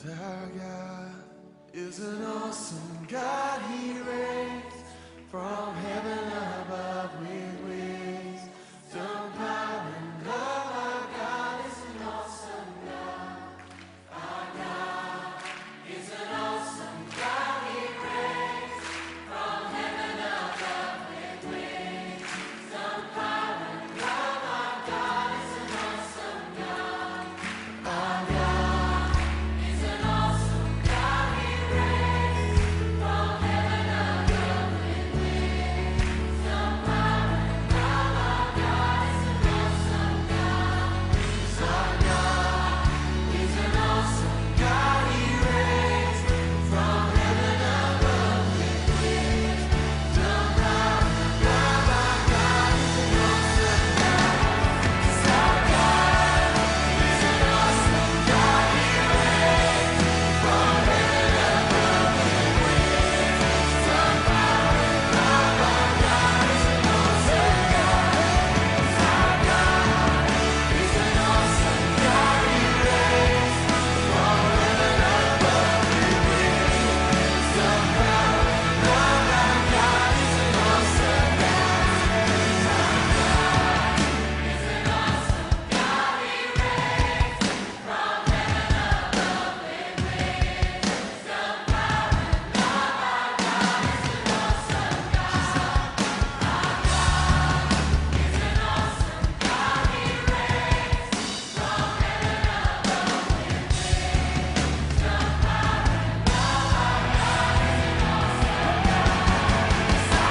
Our God is an awesome God. He reigns from heaven above with wisdom, power, and love. Our God is an awesome God. Our God is an awesome God. He reigns from heaven above with wisdom, power, and love. Our God is an awesome God. Our God is an awesome God. He reigns from heaven above with wisdom, power, and love. Our God is an awesome God. Our God is an awesome God. He reigns from heaven above with wisdom, power, and love. Our God is an awesome God. Our God is an awesome God. He reigns from heaven above with wisdom, power, and love. Our God is an awesome God. Our God is an awesome God. He reigns from heaven above with wisdom, power, and love. Our God is an awesome God. Our God is an awesome God. He reigns from heaven above with wisdom, power, and love. Our God is an awesome God. Our God is an awesome God. He reigns from heaven above with wisdom, power, and love. Our God is an awesome God. Our God is an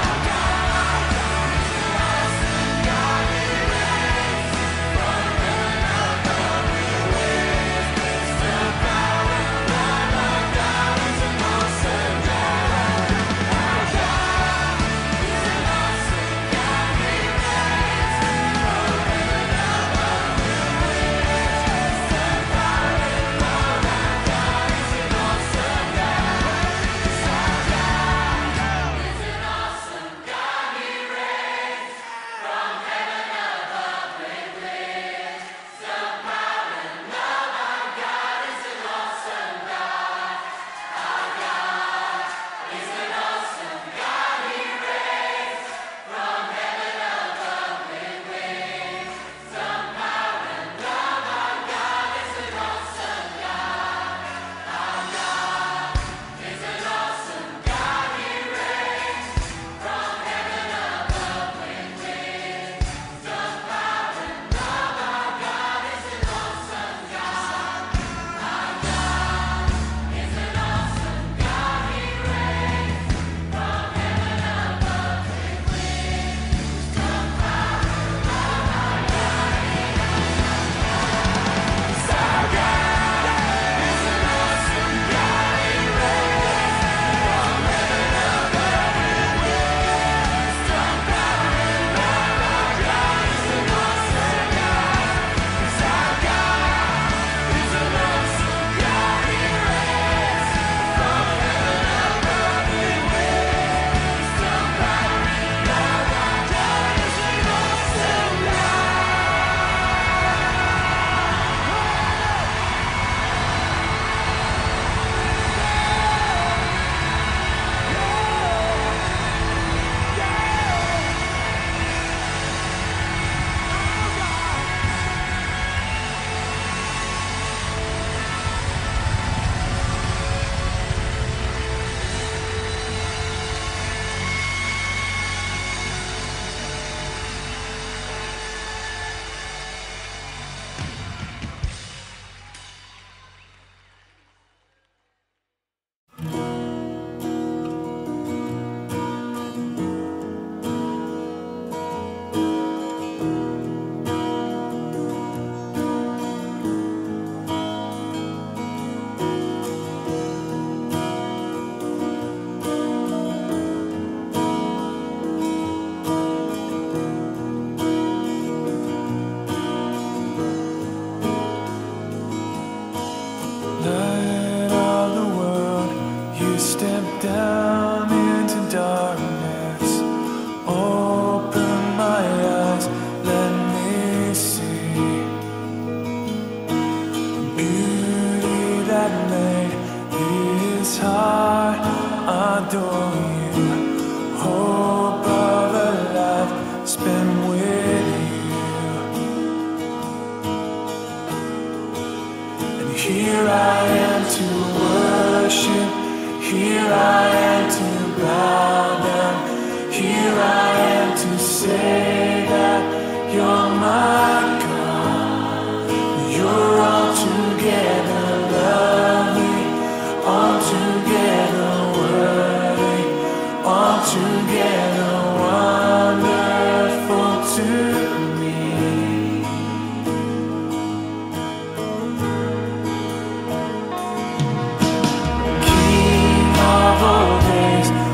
awesome God. He reigns from heaven above with wisdom, power, and love. Our God is an awesome God. Our God is an awesome God. He reigns from heaven above with wisdom, power, and love. Our God is an awesome God. Our God is an awesome God. He reigns from heaven above with wisdom, power, and love. Our God is an awesome God. Our God is an awesome God. He reigns from heaven above with wisdom, power, and love. Our God is an awesome God. Our God is an awesome God. He reigns from heaven above with wisdom, power, and love. Our God is an awesome God. Our God is an awesome God. He reigns from heaven above with wisdom, power, and love. Our God is an awesome God. Our God is an awesome God. He reigns from heaven above with wisdom, power, and love. Our God is an awesome God. Our God is an awesome God. He reigns from heaven above with wisdom, power, and love. Our God is an awesome Light of the world, you step down into darkness. Open my eyes, let me see beauty that made adore you, hope of a life spent with you. And here I am to worship, here I am to bow down, here I am to say that you're my God. You're altogether lovely, altogether worthy, altogether wonderful to me. King of all days,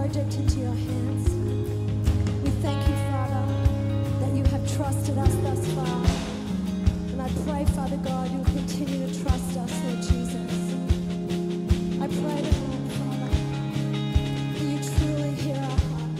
project into your hands. We thank you, Father, that you have trusted us thus far. And I pray, Father God, you'll continue to trust us, Lord Jesus. I pray tonight, Father, that you truly hear our heart,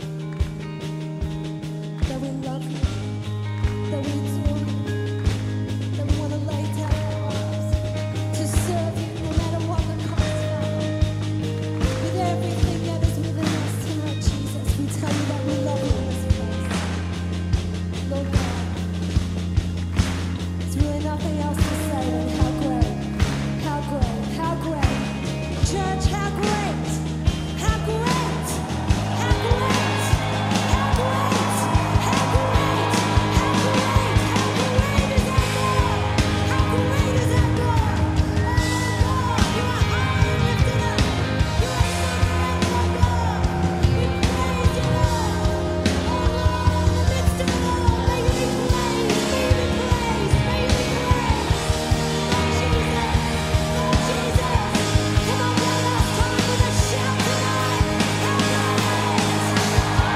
that we love you, that we adore you, that we want to lay down our lives to serve you no matter what the cost, Father. With everything that is within us tonight, Jesus, we tell you that we love you in this place. Lord God, there's really nothing else to say than how great, how great, how great. Church, how great, how great, how great, how great, how great, how great, how great is our God, how great is our God. Oh God, you are high and lifted up, you are sovereign, oh God. We praise you, Lord. Oh Lord, in the midst of it all, may you be praised, may you be praised, may you be praised. Lord Jesus, Lord Jesus. Come on, one last time with a shout tonight. How great is our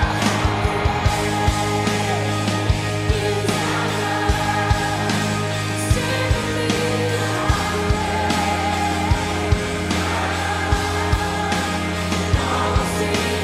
God? Sing with me, and all will sing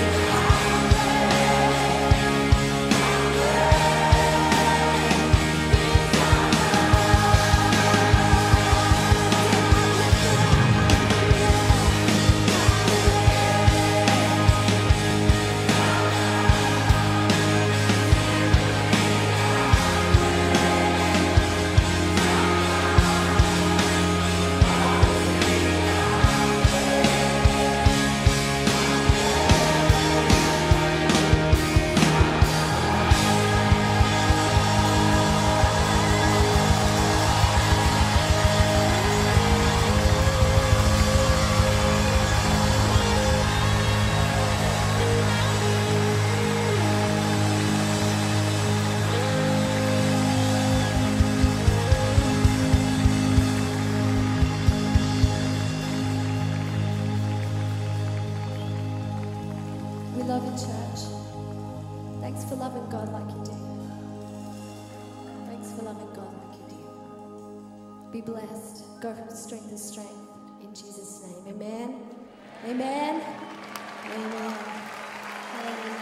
We love you, church. Thanks for loving God like you do. Thanks for loving God like you do. Be blessed. Go from strength to strength. In Jesus' name. Amen. Amen. Amen. Amen.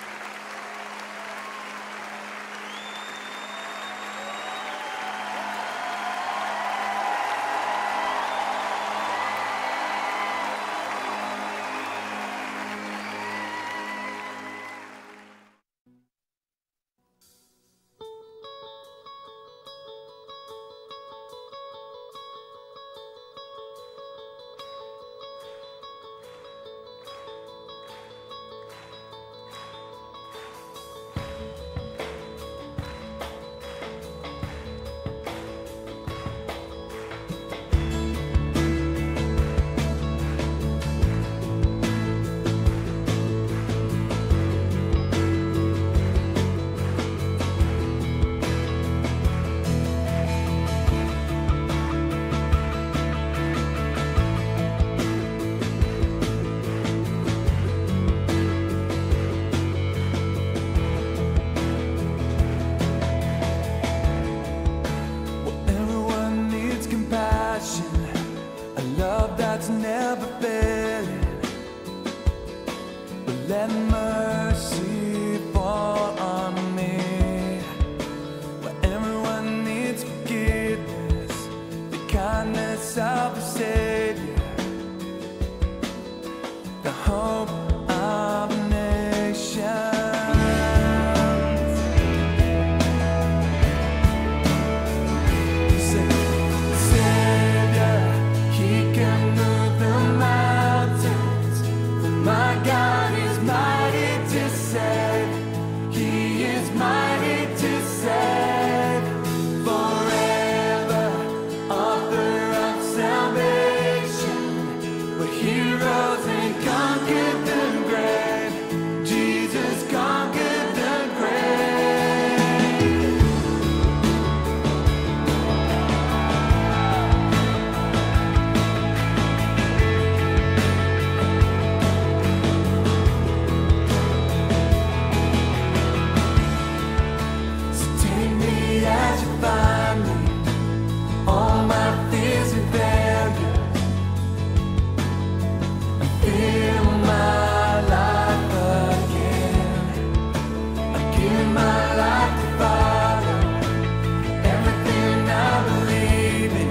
Let mercy fall on me. Where everyone needs forgiveness, the kindness of the Savior, the hope of the nations. Savior, He can move the mountains. For my God is mighty to save. He is mighty to save. Forever, author of salvation. Where He rose and conquered the grave. Jesus conquered the grave. Fill my life again. I give my life to Father. Everything I believe in.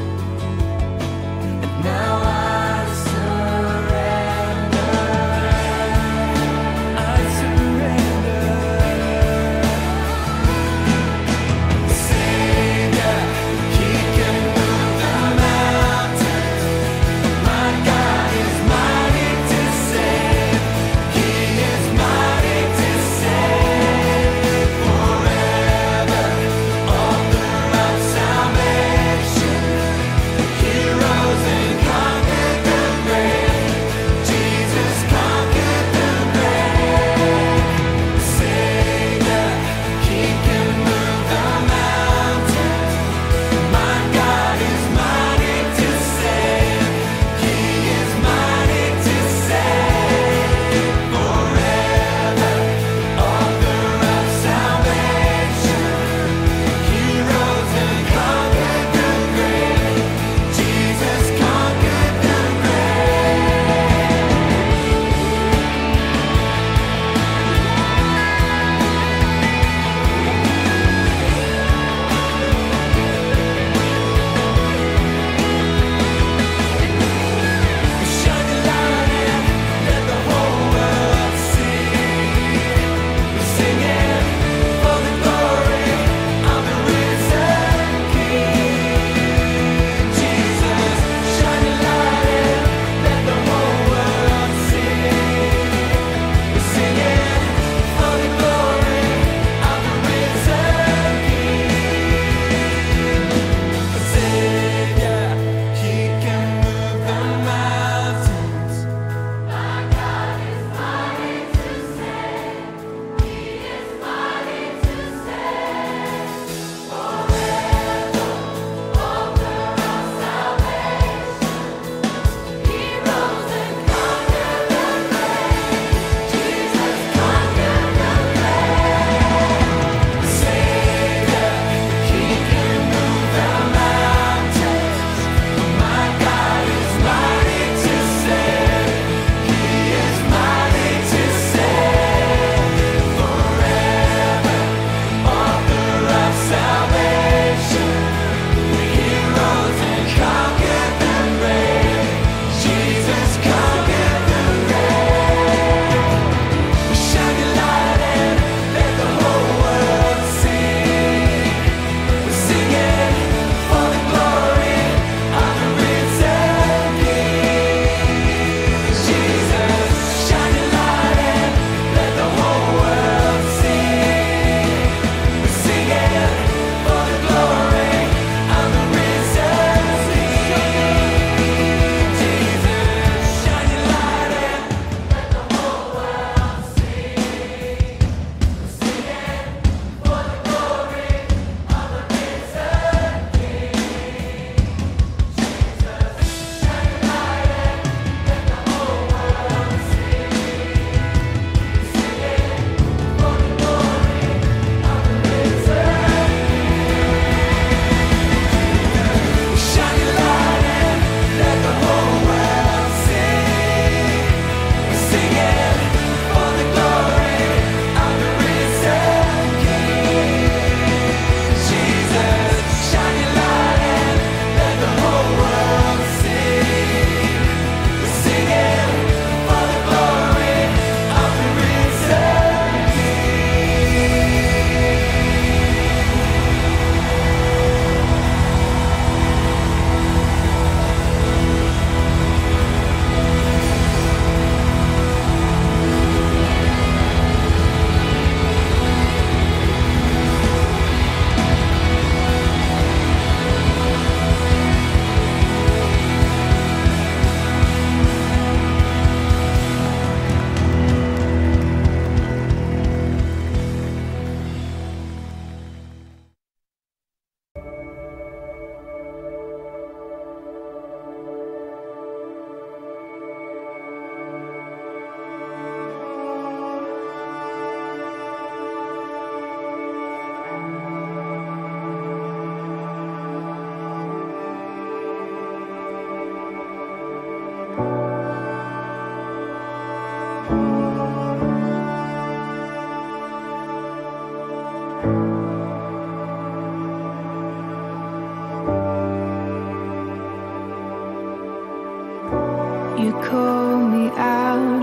And now I surrender. I surrender. Savior, He can move the mountains. My God is mighty to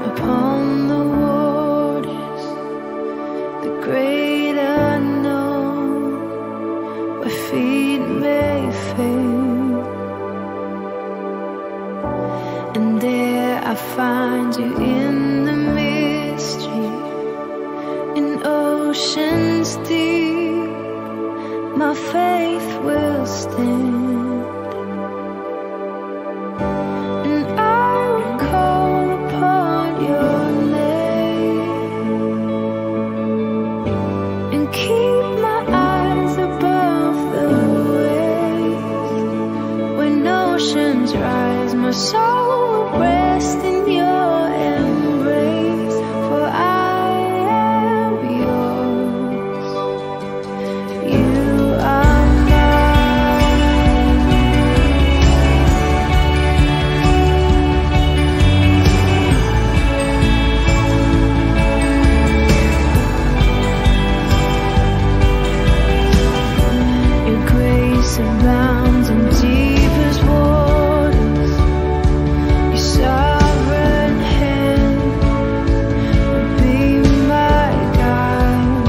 upon the waters, the great unknown, where feet may fail. And there I find you in the mystery, in oceans deep, my faith will stand. And I will call upon your name and keep my eyes above the waves. When oceans rise, my soul will rest in your embrace, for I am yours. You are mine. Your grace abounds in deepest waters. Your sovereign hand will be my guide.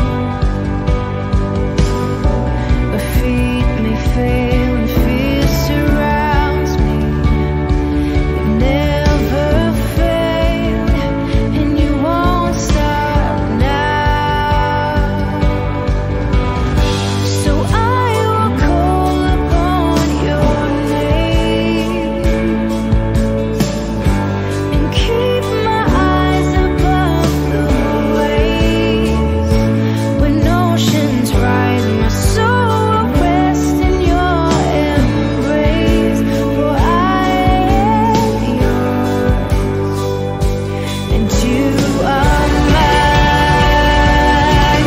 Where feet may fail and fear surrounds me, you never fail, and you won't stop now. So I will call upon your name and keep my eyes above the waves. When oceans rise, my soul will rest in your embrace, for I am yours, and you are mine.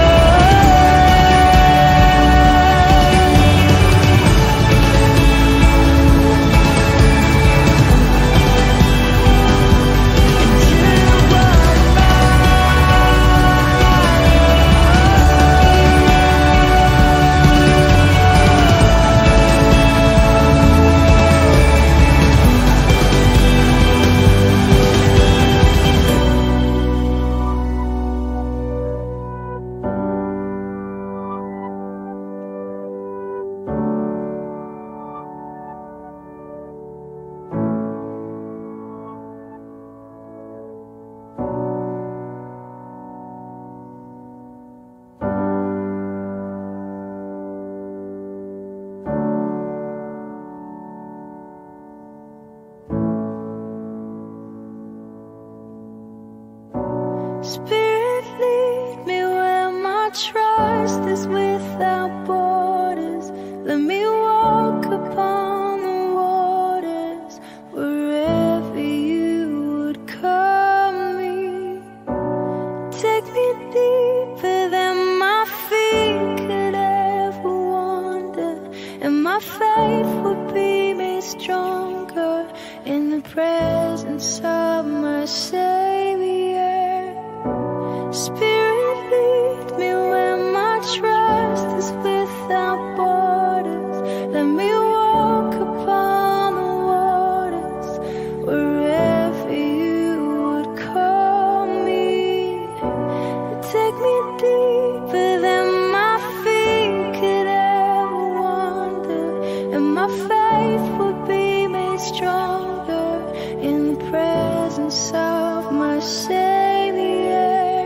Spirit, lead me where my trust is without borders. Let me walk upon the waters wherever you would call me. Take me deeper than my feet could ever wander, and my faith would be made stronger in the presence of my Savior. Spirit, lead me where my trust is without borders. Let me walk upon the waters wherever you would call me. Take me deeper than my feet could ever wander, and my faith would be made stronger in the presence of my Savior.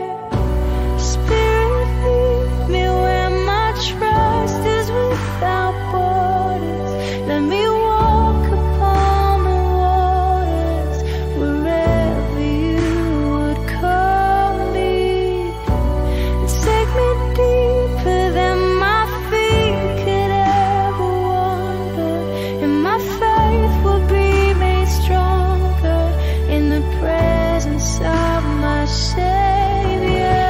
Spirit, lead me where my trust is without borders. Let me walk upon the waters wherever you would call me. Take me deeper than my feet could ever wander, and my faith will be made stronger in the presence of my Savior.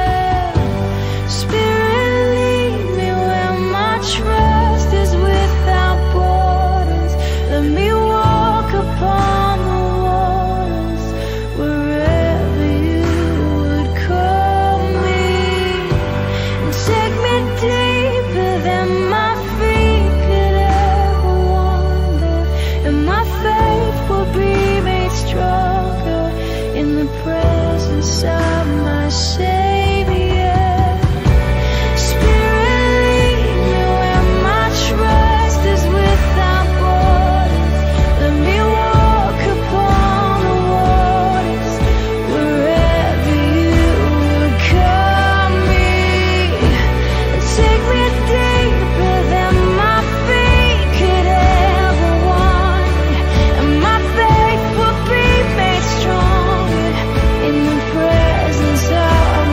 Spirit, lead me where my trust is without borders. Let me walk upon the waters wherever you would call me. And take me deeper than my feet could ever wander, and my faith will be made stronger in the presence Presence of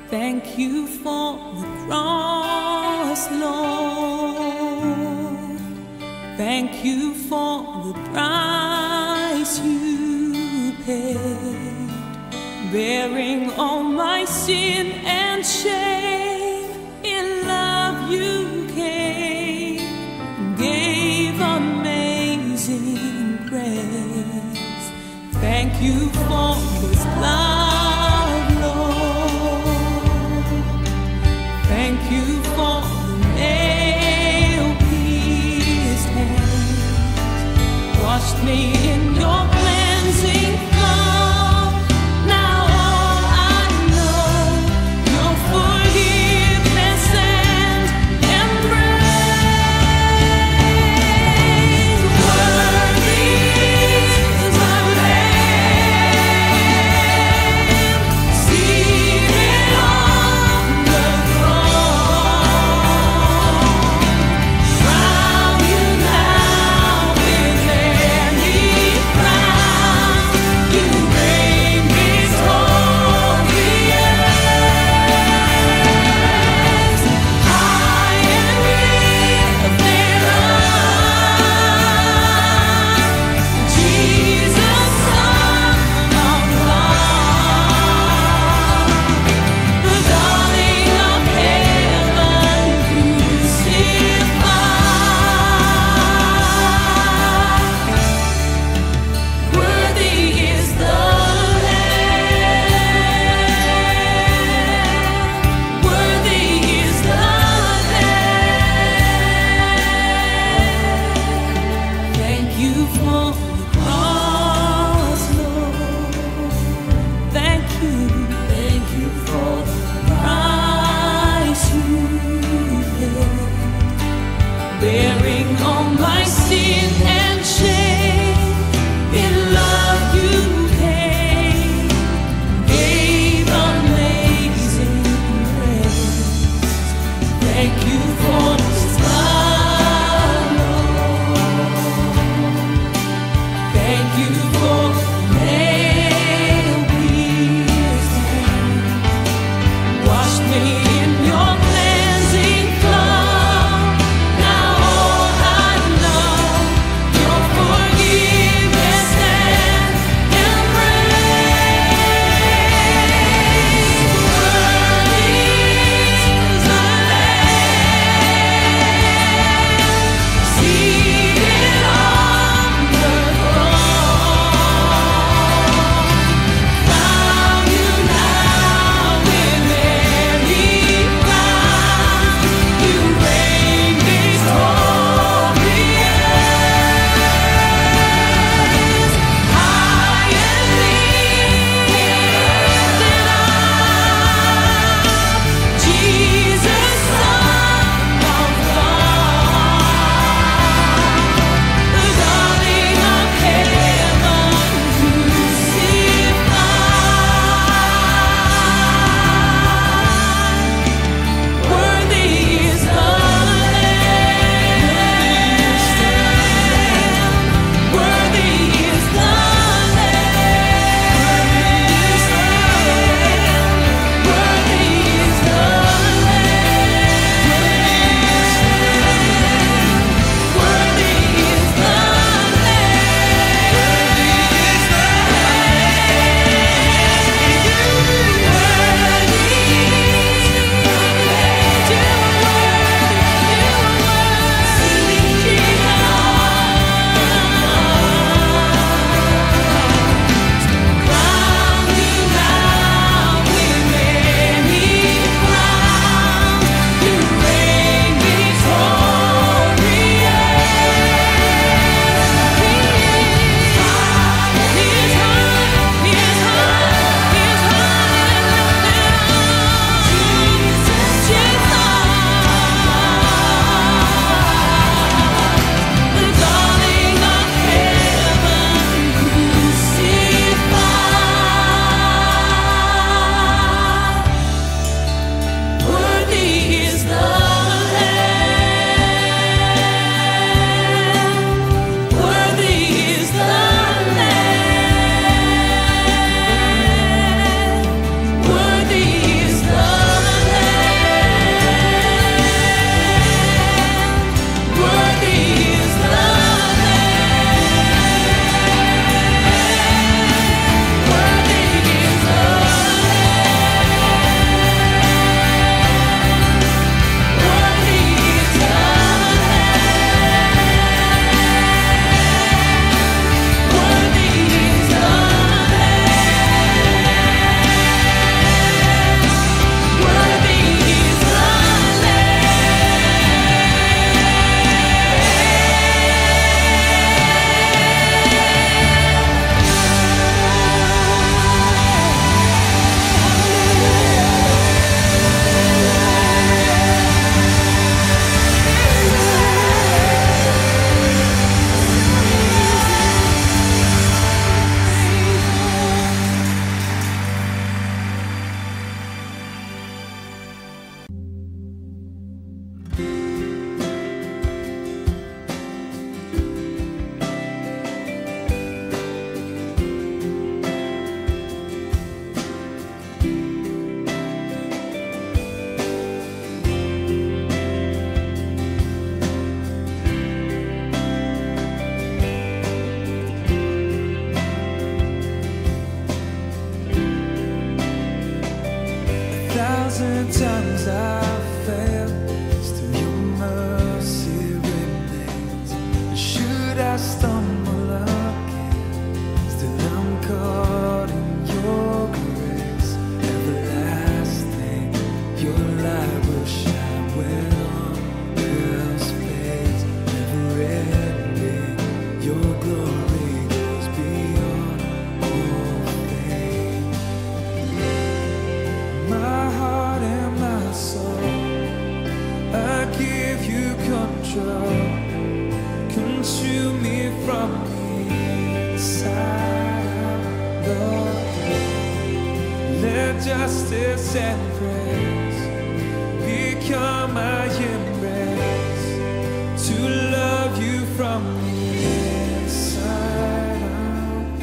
Thank you for the cross, Lord. Thank you for the price you paid, bearing all my sin and shame. In love you came, gave amazing grace. Thank you for this love, Lord. Thank you for the nail-pierced hands, washed me in your cleansing flow. Now all I know, your forgiveness and embrace. Worthy is the Lamb, seated on the throne. Crown you now with many Times I failed, still your mercy remains. Should I stumble again, still I'm caught in your grace. Everlasting, your light will shine when all else fades. Never ending, your glory goes beyond all fame. My heart and my soul, I give you control. Consume me from the inside out, Lord. Let justice and praise become my embrace, to love you from the inside out.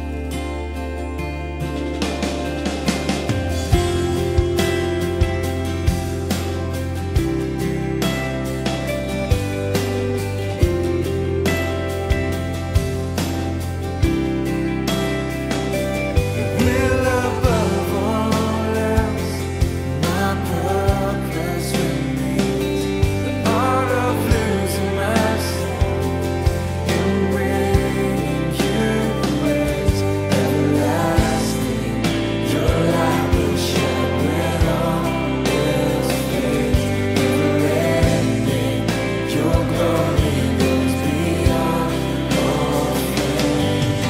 Will above all else, my purpose remains, the art of losing myself in waiting you ways. Everlasting, your light will shine when all else fades. Never ending, your glory goes beyond all fame.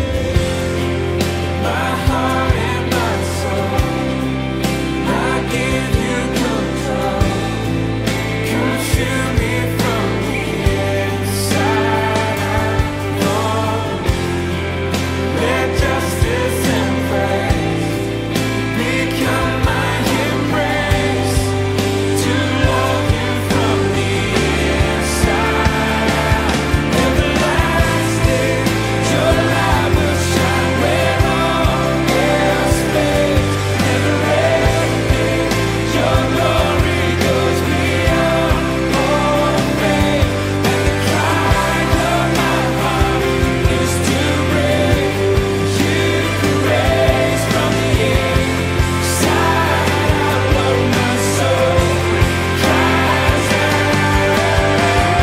My heart and my soul, I give you control. Consume me from the inside out, Lord. Let justice and praise become my embrace, to love you from the inside out. Everlasting, your light will shine when all else fades. Never ending, your glory goes beyond all fame. And the cry of my heart is to bring you praise from the inside out. Lord, my soul cries out.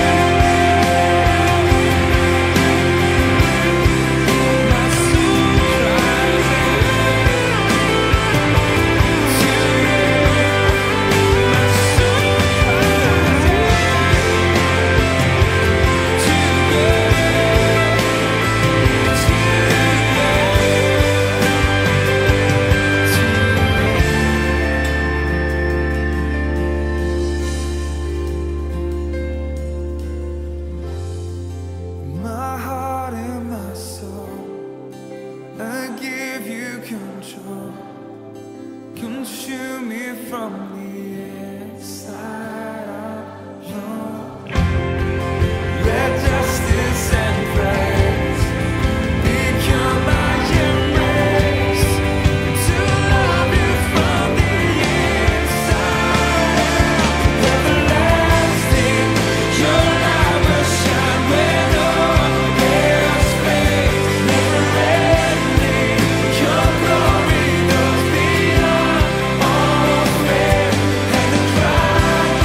My soul cries My heart and my soul, I give you control. Consume me from the inside out, Lord. Let justice and praise become my embrace, to love you from the inside out. Everlasting, your light will shine when all else fades. Never ending, your glory goes beyond all fame. And the cry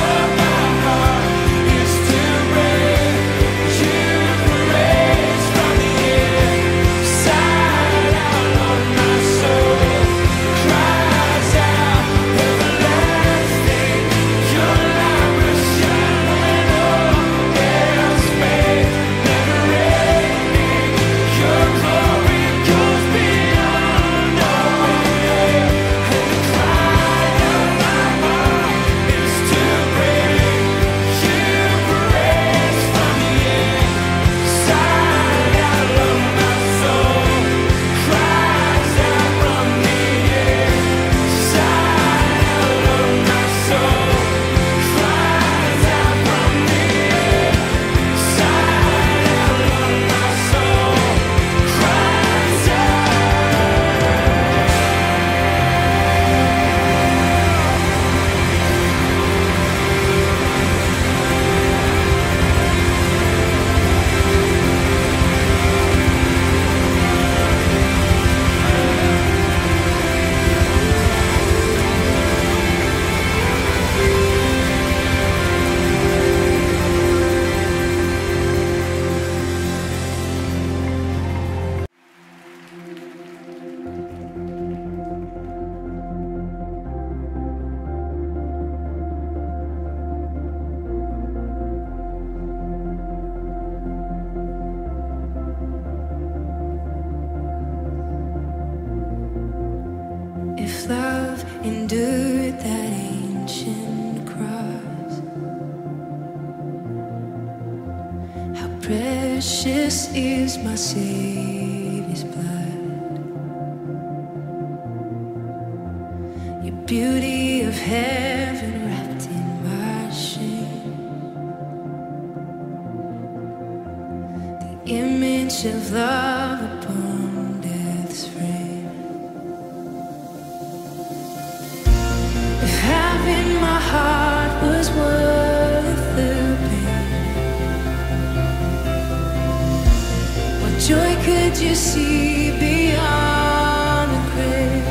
endured that ancient cross. How precious is my Savior's blood. Your beauty of heaven wrapped in my shame. The image of love upon death's frame. If having my heart was worth the pain, what joy could you see beyond the grave?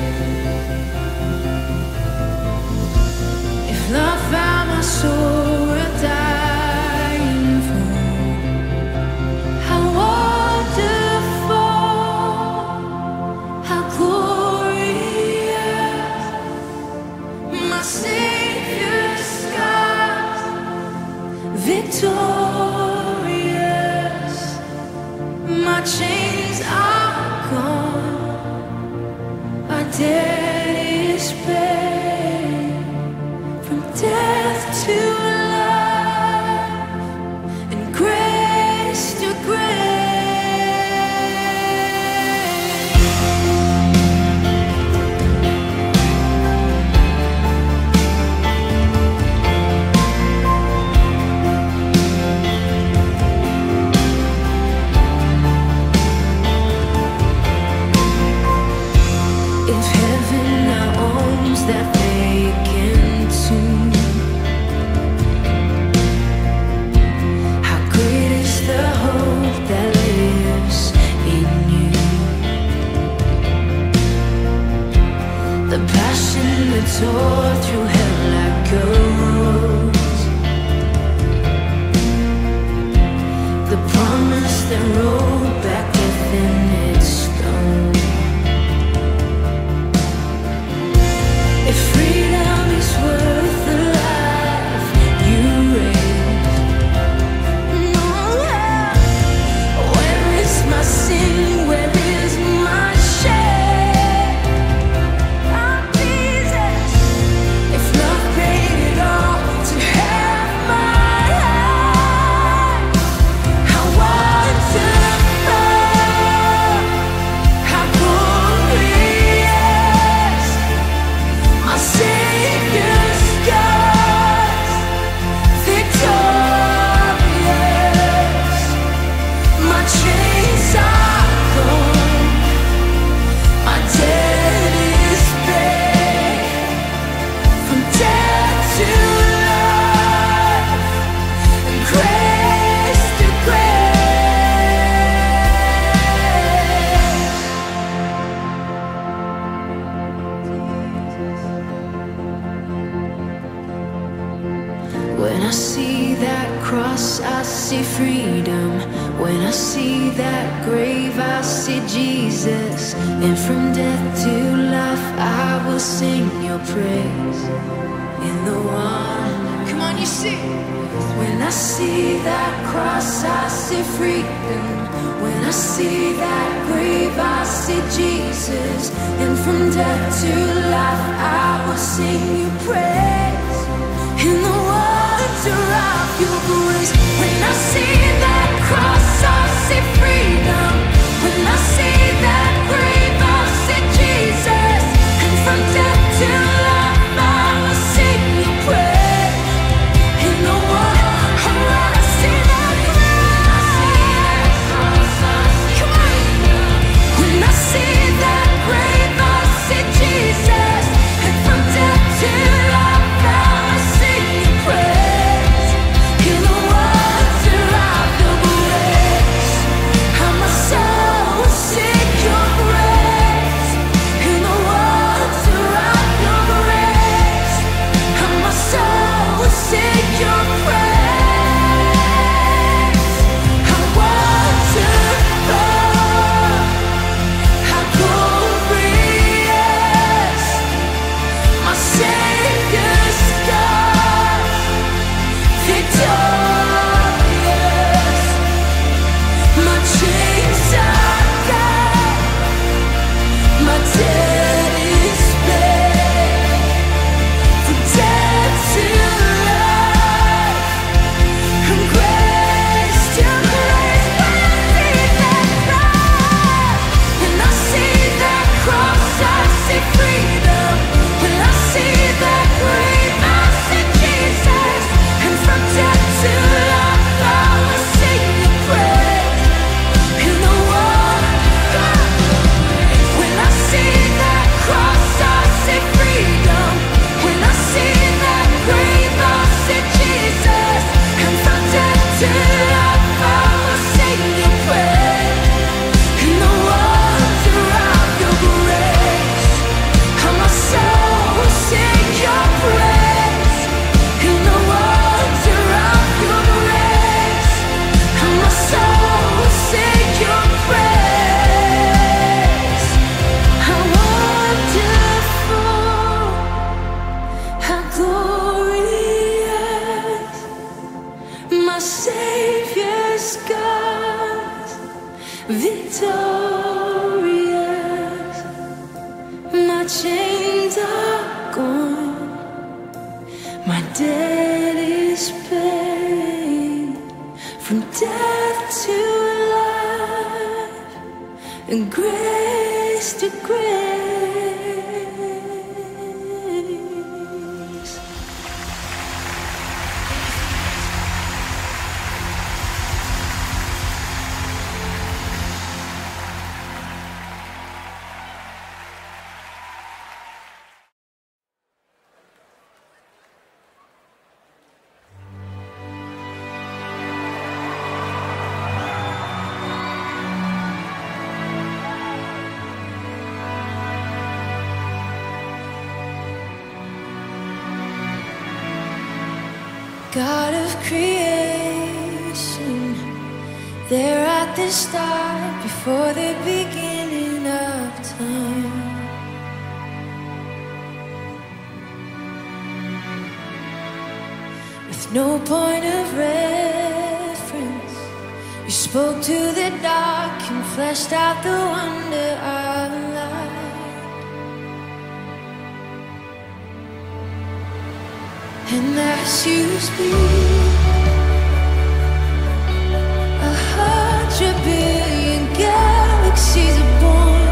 If love found my soul worth dying for, how wonderful, how glorious, my Savior's scars, victorious, my chains are gone, my debt is paid, from death to life, and grace to grace. If heaven now owns that vacant tomb, how great is the hope that lives in you. The passion that tore through hell like gold, the promise that rolled back within its stone. If freedom is worth the life you raised, where is my sin? Where is my shame? Oh, Jesus, if love paid it all to have my life, how wonderful, how glorious, my Savior's scars, victorious, my chains are gone, my debt is paid, from death to life, and grace to When I see that cross, I see freedom. When I see that grave, I see Jesus. And from death to life, I will sing your praise. In the one, come on, you see. When I see that cross, I see freedom. When I see that grave, I see Jesus. And from death to life, I will sing your praise. In the wonder of your grace. When I see that cross, I see freedom. When I see that grave, I see Jesus. And from death to life, I will sing your praise. In the wonder, when I see that cross, come on. When I see that grave, I see Jesus. And from death to life, I will sing your praise. In the wonder of your grace, how my soul will sing. chains are gone, my debt is paid. From death to life, and grace to grace. God of creation, there at the start, before the beginning of time. With no point of reference, you spoke to the dark and fleshed out the wonder of life. And as you speak, 100 billion galaxies are born.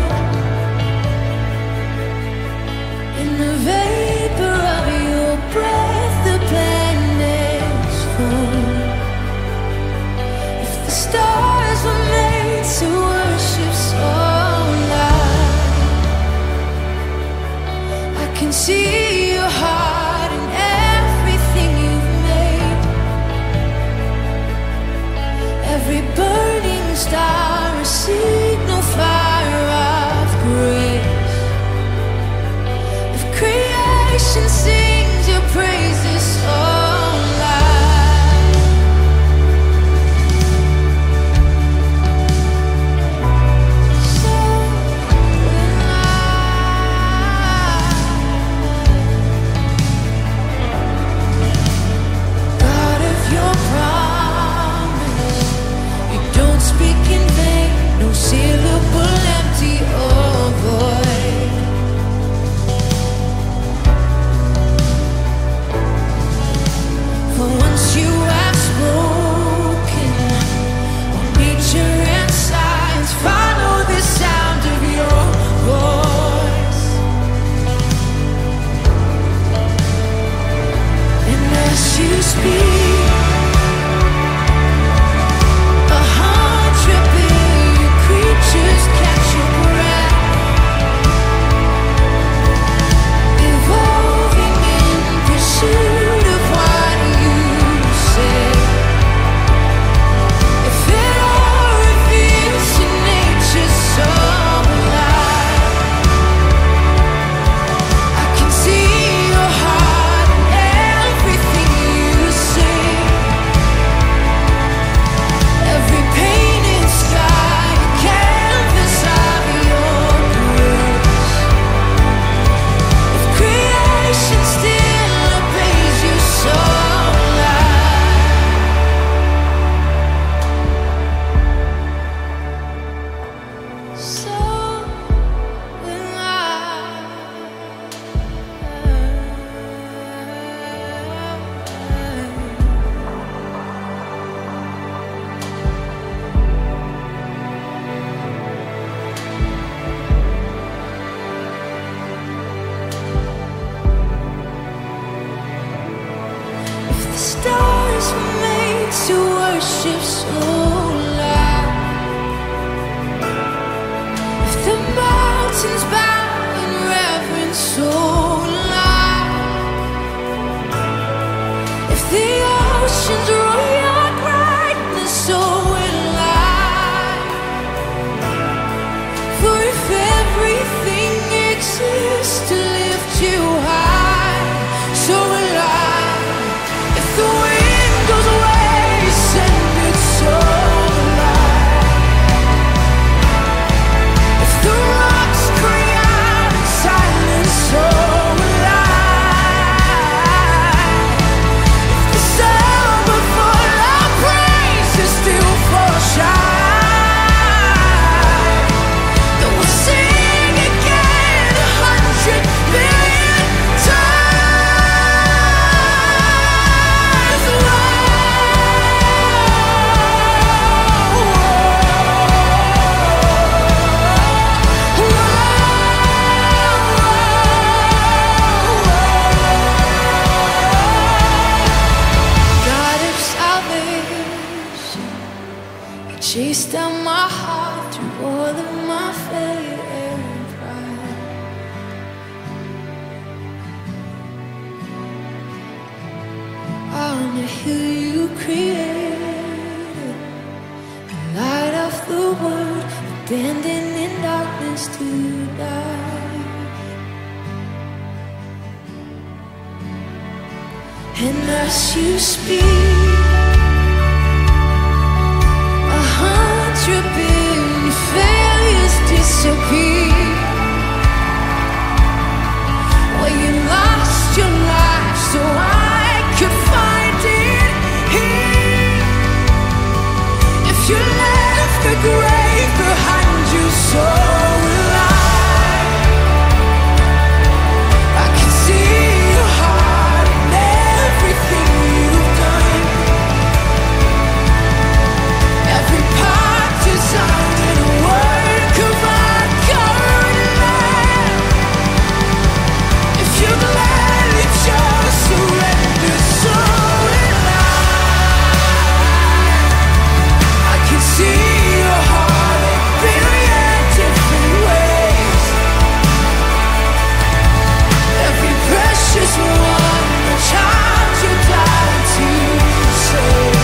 In the vapor of your breath, the planets form. If the stars were made to worship so loud, I can see your heart in everything you've made. Every burning star, a signal fire of grace. If creation sings your praises so loud, so loud. God of your promise, you don't speak in vain, no syllable empty or void. For once you have spoken, all nature and science follow the sound of your voice. And as you speak, 100 billion creatures catch your breath, evolving in pursuit of what you say. If it all reveals to nature so alive, I can see your heart in everything you say. Every painted sky, a canvas of your grace. If creation still obeys you so loud, so if the stars were made to worship so loud, if the mountains bow in reverence so loud, if the oceans roar your brightness so loud, for if everything exists to lift you high, so will I. If the wind goes away, send it so loud. If the rocks cry And as you speak, 100 billion failures disappear. Well, you lost your life so I could find it here. If you left the grave behind you, so will I. I can see your heart and everything you've done. Every part designed in a work of art, covered in love. If you gladly just surrender, so will I can see your heart in billion different ways. Every precious one, a child you died to save.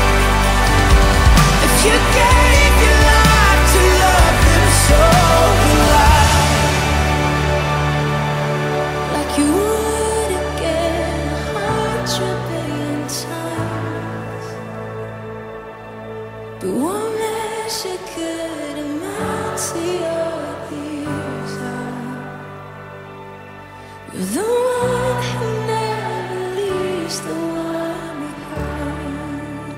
If you gave your life to love them, so will I. Like you would again 100 billion times, but one measure could amount to your desire. You're the one who never leaves the one behind.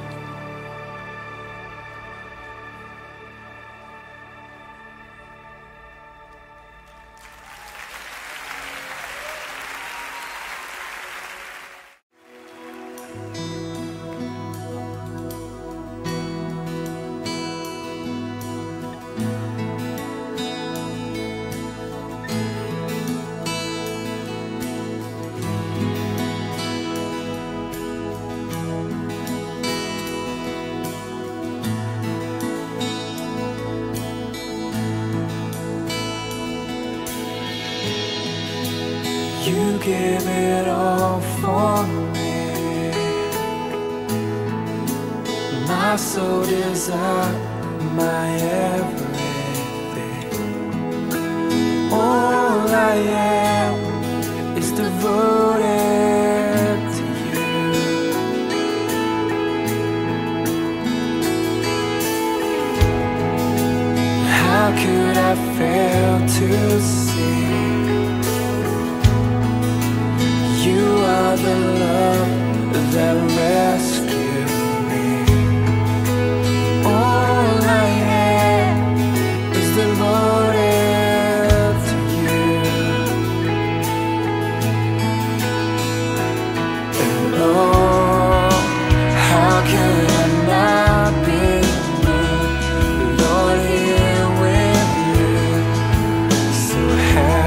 You give it all for me. My soul desire, my everything. All I am is devoted to you. How could I fail to see? You are the love that rescued me. All I am is devoted to you. And oh, how could I not be moved, Lord, here with you? So happy.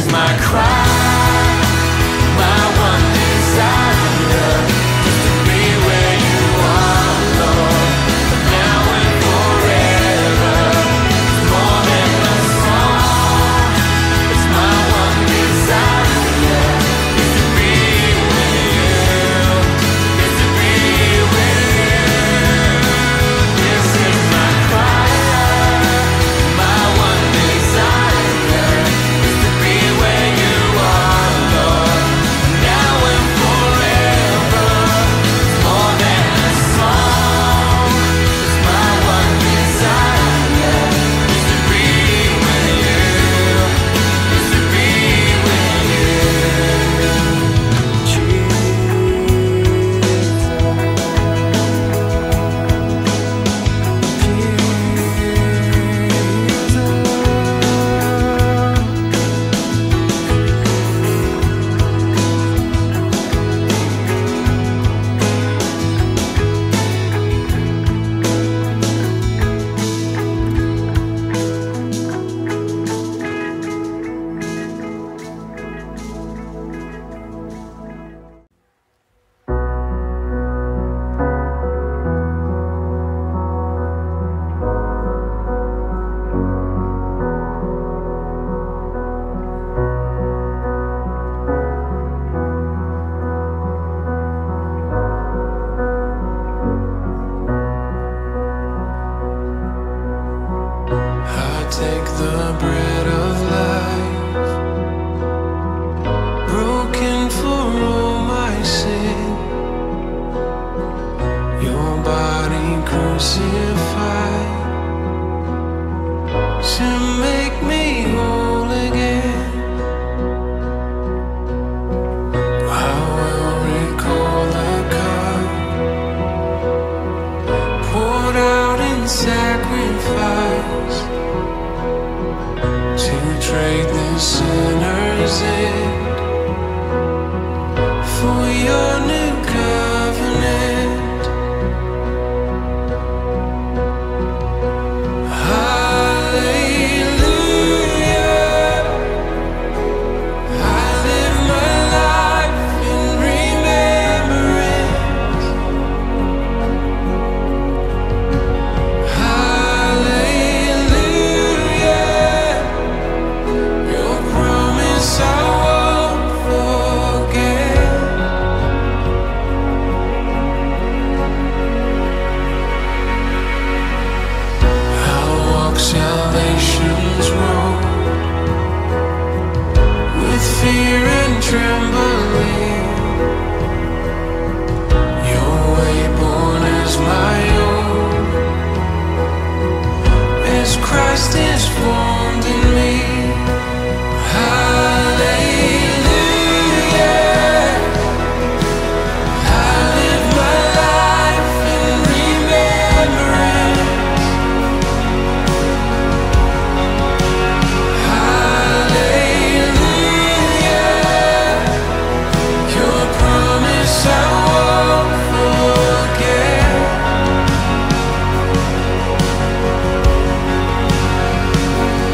is my cry, my one desire, just to be where you are, Lord, now and forever. It's more than a song, it's my one desire, is to be with you, is to be with you. This is my cry, my one desire, is to be where you are, Lord, now and forever. It's more than a song, it's my one desire, is to be with you, is to be with you. I take the bread of life, broken for all my sin, your body crucified to make me whole again. I will recall the cup poured out in sacrifice to trade the sinner's end for your new covenant. Hallelujah, I live my life in remembrance. Hallelujah, your promise I won't forget. I'll walk salvation's road with fear and trembling. Your way born as my own, as Christ is formed in me. Hallelujah, I live my life in remembrance. Hallelujah, your promise I won't forget.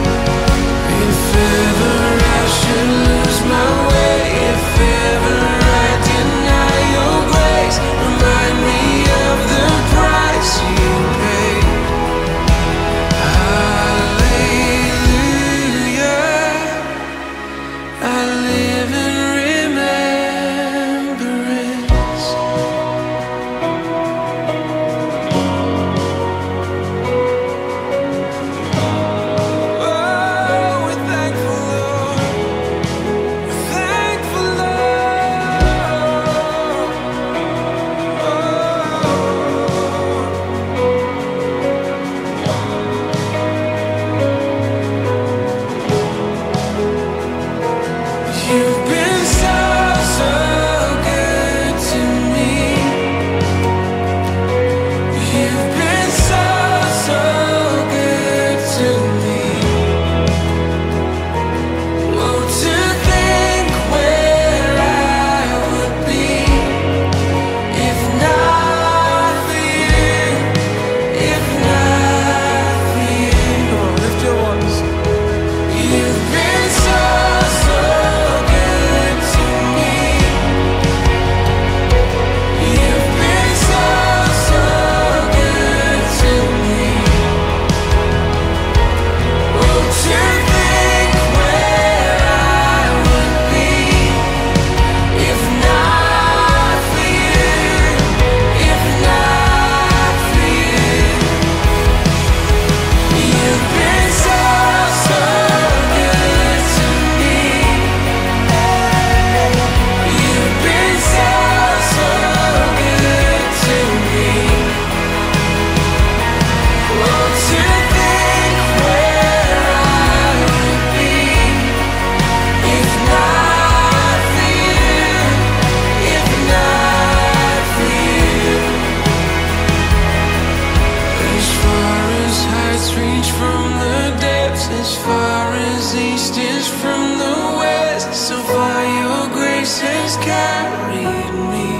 as far as east is from the west. So far your grace has carried me,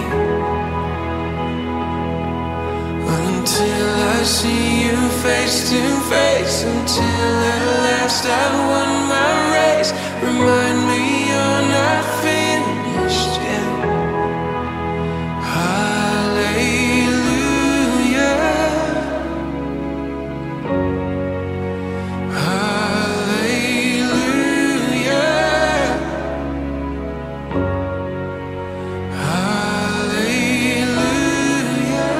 until I see you face to face, until at last I've won my race. Remind me you're not finished yet. Hallelujah, hallelujah, hallelujah.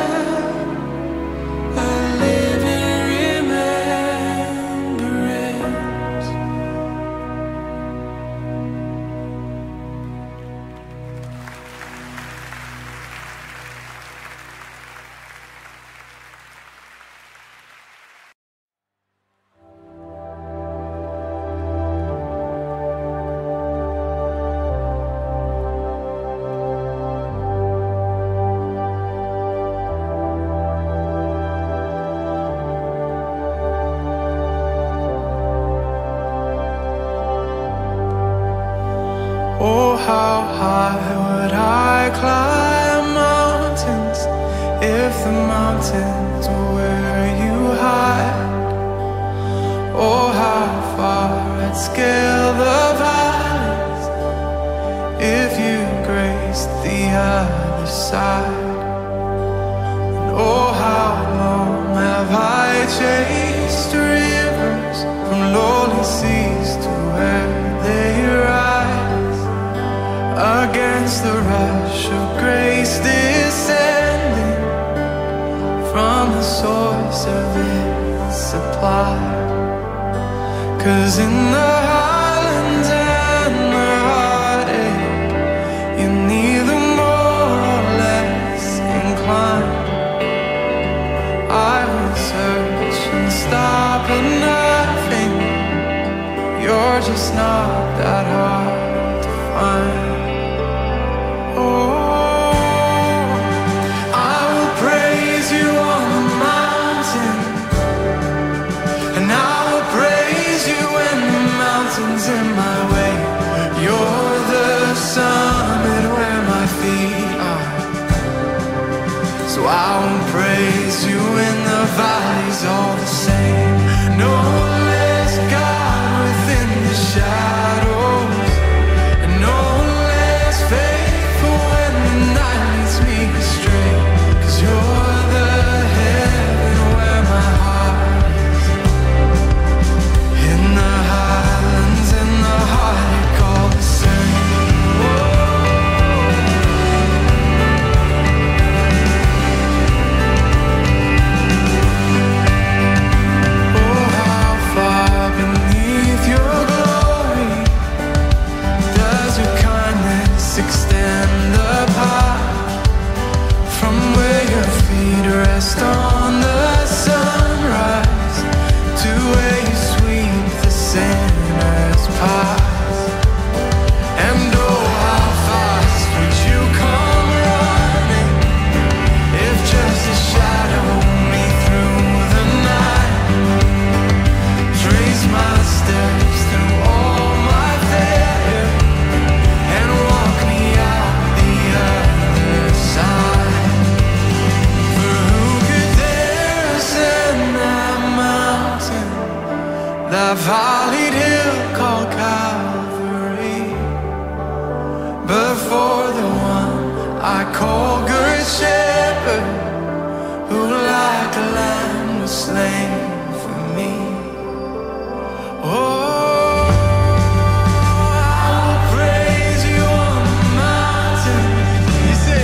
I live in remembrance. Oh, how high would I climb mountains if the mountains were where you hide? Oh, how far I'd scale the valleys if you graced the other side. And oh, how long have I chased rivers from lowly seas to where they rise, against the rush of grace descending from the source of its supply. 'Cause in the Highlands and the heartache, you're neither more or less inclined. I would search and stop at nothing. You're just not that hard to find. In my way, you're the summit where my feet are. So I will praise you in the valleys all the same. No less God within the shadows, and no less faithful when the night leads me astray. 'Cause you're the heaven where my heart is. In the Highlands and the heartache all the same. Oh, how far beneath your glory does your kindness extend apart, from where your feet rest on the sunrise to where you sweep the sinner's path. And oh, how fast would you come running if just to shadow me through the night, trace my steps through all my failure, and walk me out the other side. For who could dare ascend that mountain, that valleyed hill called Calvary, but for the one I call Good Shepherd, who like a lamb was slain for me. Oh, I will praise you on the mountain. You say,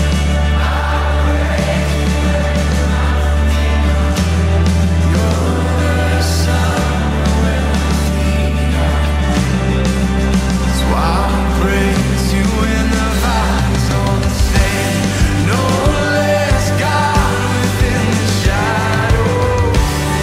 you're the sun where my feet are. So I will praise you in the valleys all the same. No less God within the shadows.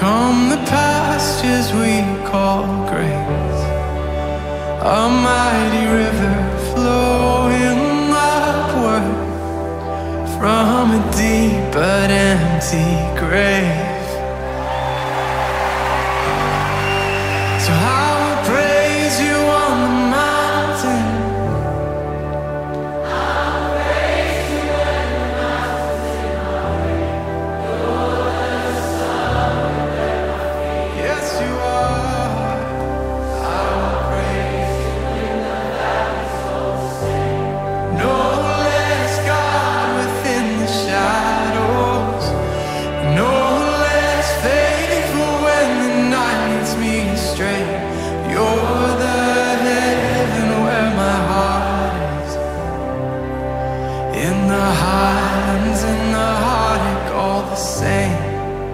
come the pastures we call grace, a mighty river flowing upward from a deep but empty grave. So I will praise you on the mountain, I'll praise you when the mountains are in. You're the sun at my feet. Yes, you are. I will praise you in the valley so still. No less God within the shadows, no less faithful when the night leads me astray. You're the heaven where my heart is, in the Highlands, in the heartache, all the same.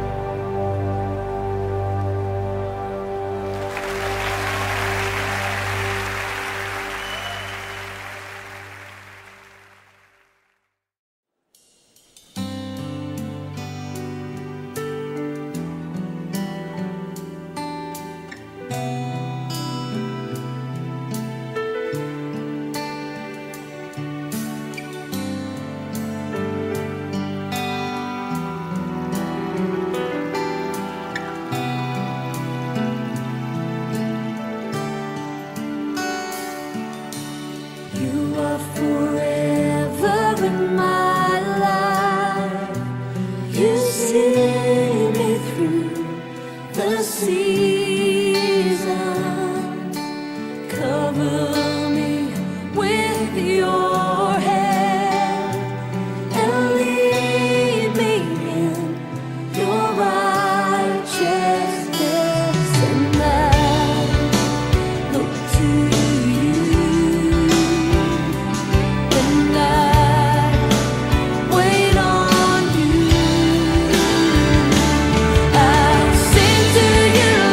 You are forever in my life. You see me through the seasons. Cover me with your hand and lead me in your righteousness. And I look to you. And I wait on you. I sing to you.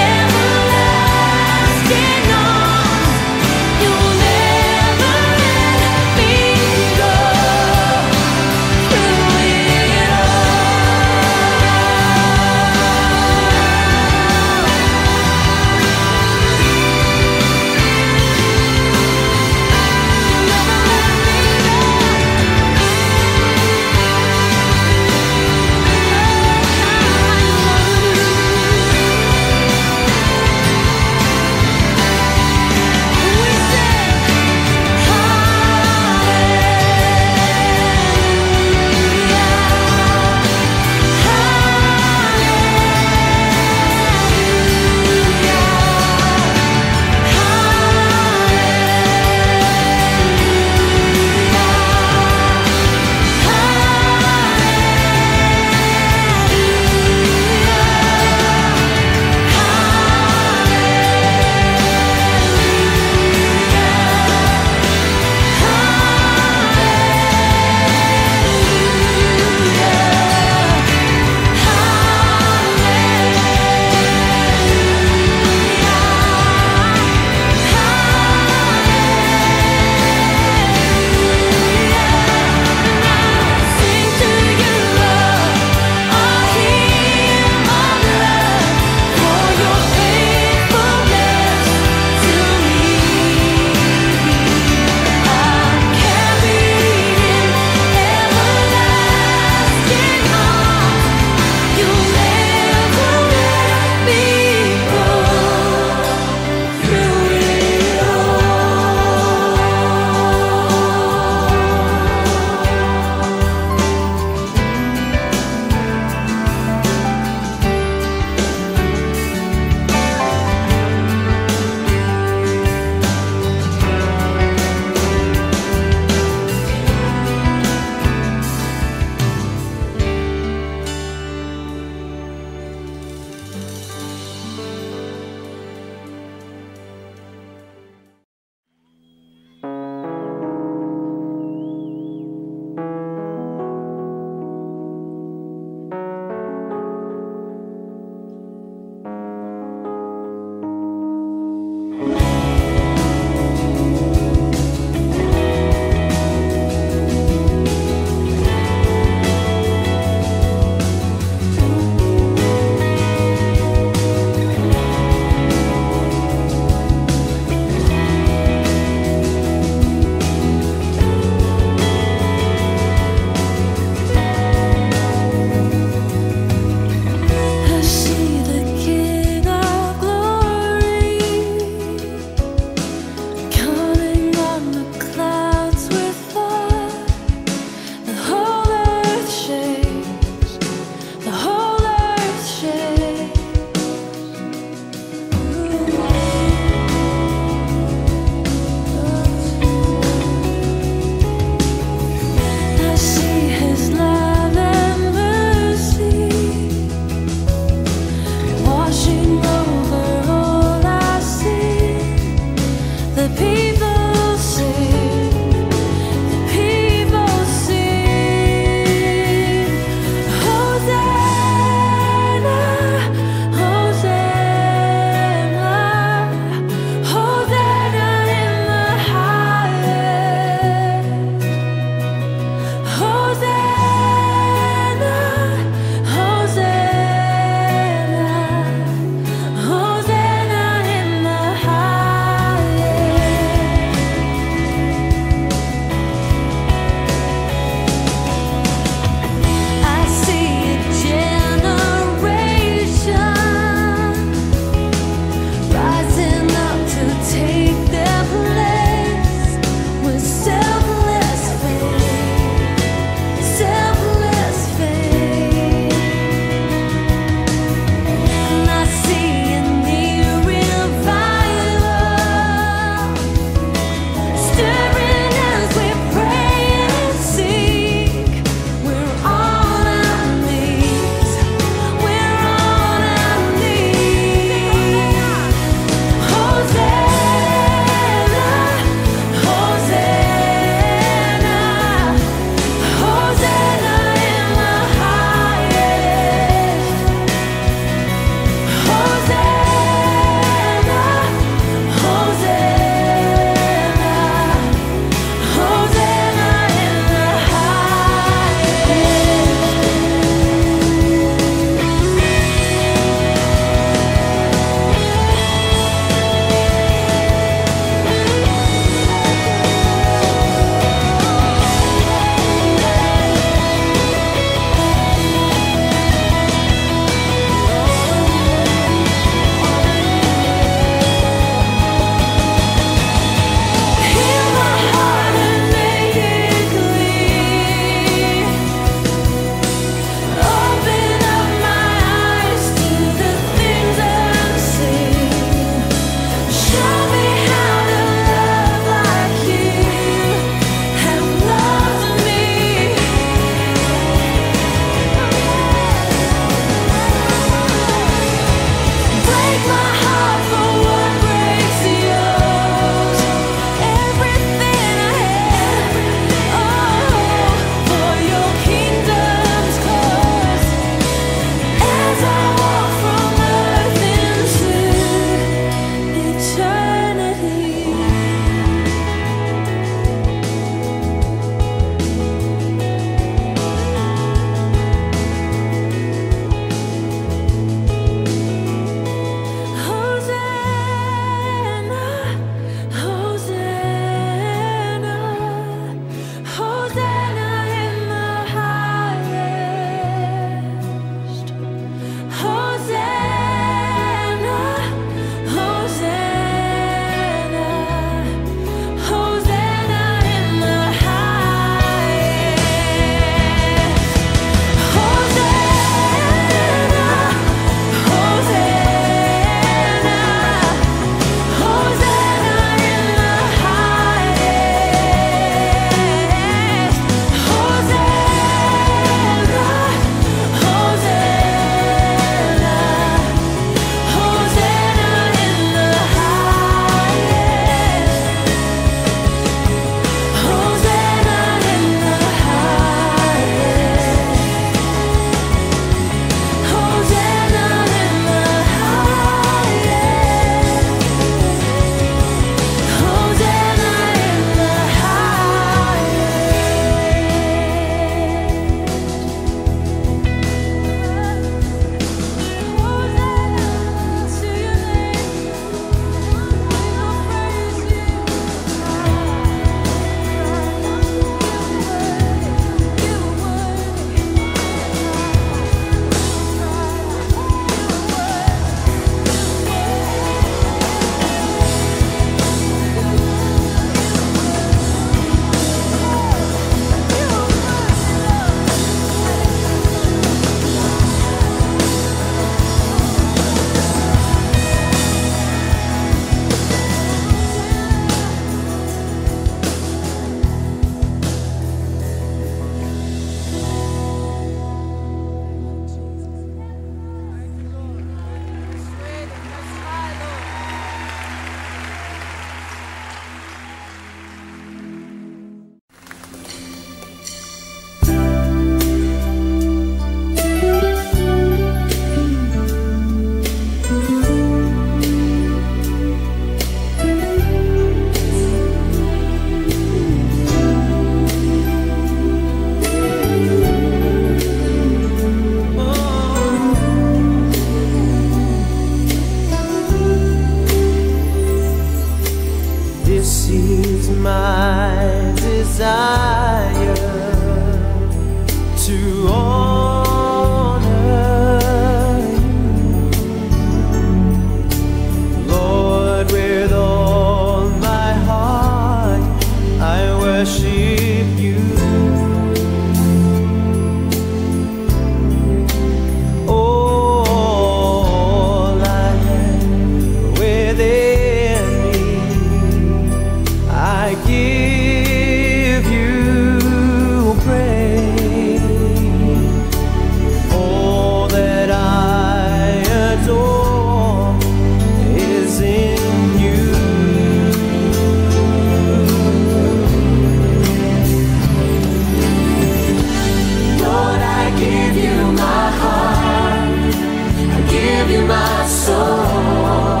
give you my heart, I give you my soul.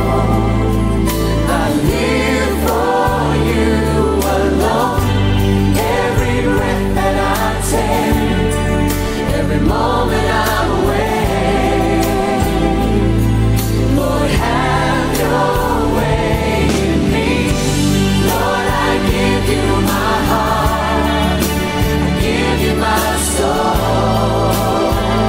I live for you alone. Every breath that I take, every moment I'm awake. Lord, have your way in me. Lord, I give you my heart, I give you my soul.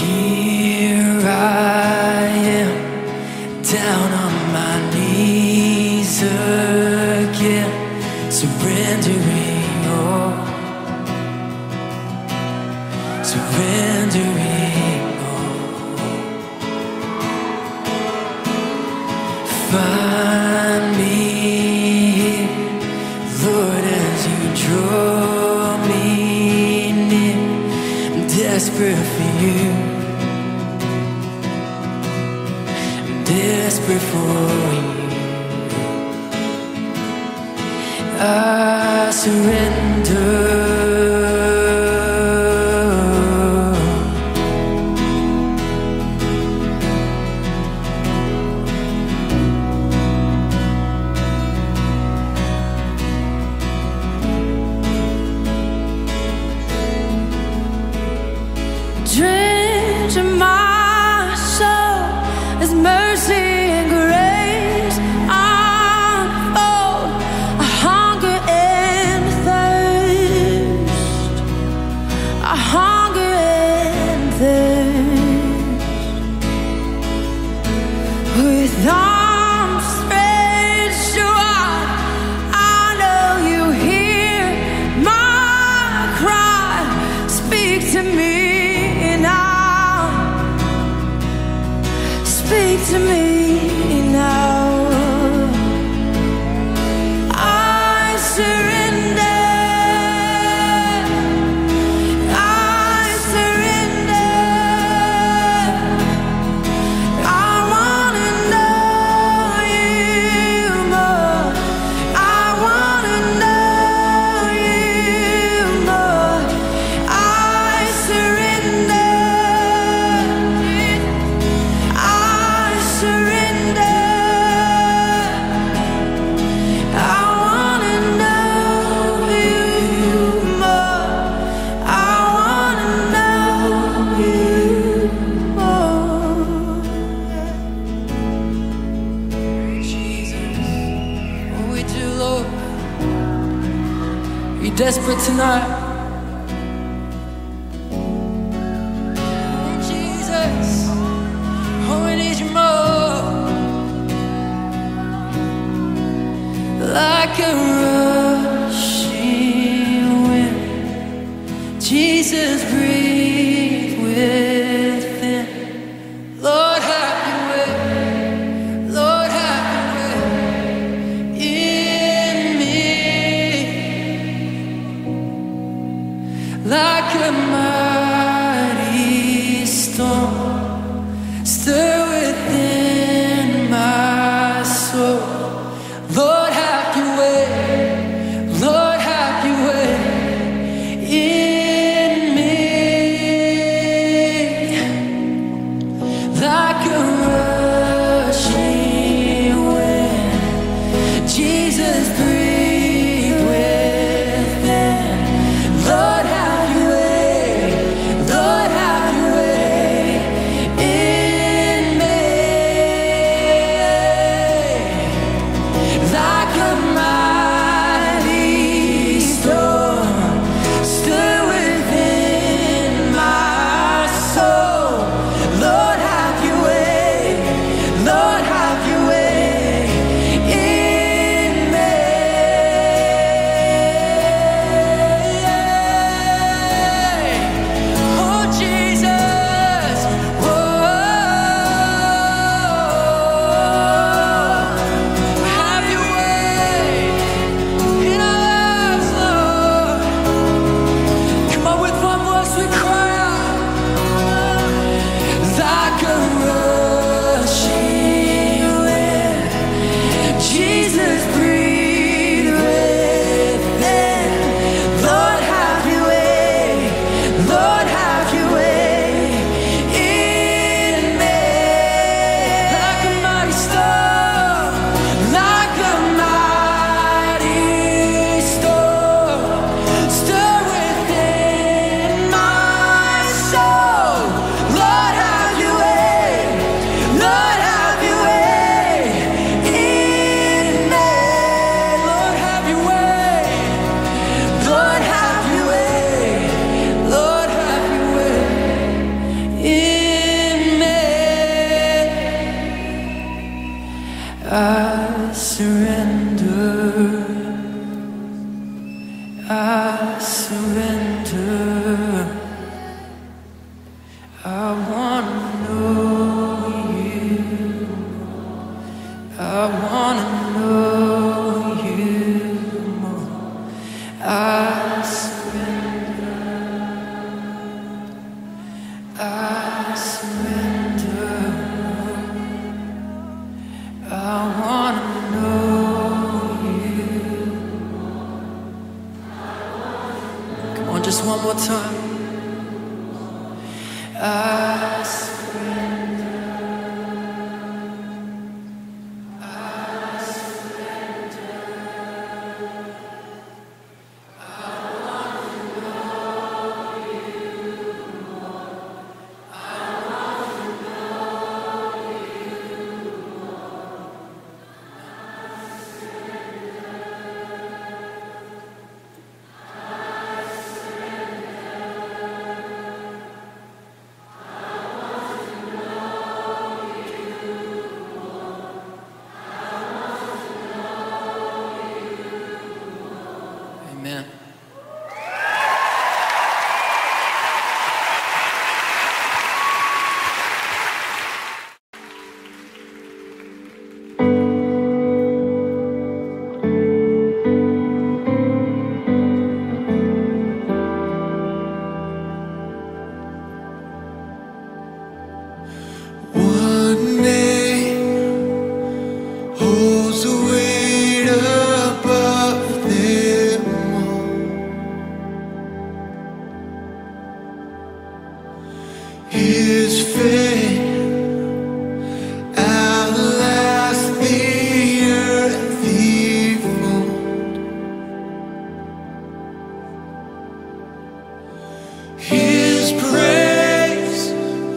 Here I am, down on my knees again, surrendering all, surrendering all. Find me here, Lord, as you draw me near. I'm desperate for you, I'm desperate for you. I surrender. Drench my soul as mercy and grace unfold. I hunger and thirst. I hunger and thirst. With arms stretched wide, I know you hear my cry. Speak to me. Speak to me now. I surrender. I surrender. I wanna know you more. I wanna know you more. I surrender. Desperate tonight, oh Jesus, oh we need you more. Like a rushing wind, Jesus, breathe within. Lord, have your way, Lord, have your way in me. Like a mighty storm, stir within my soul. Lord, have your way, Lord, have your way in me. Like a rushing wind, Jesus, breathe within. Lord, have your way, Lord, have your way just one more time. I surrender. I surrender. I want to know you more. I want to know you more. I surrender. I surrender. Amen. One name holds the weight above them all. His fame outlasts the earthly fold. His praise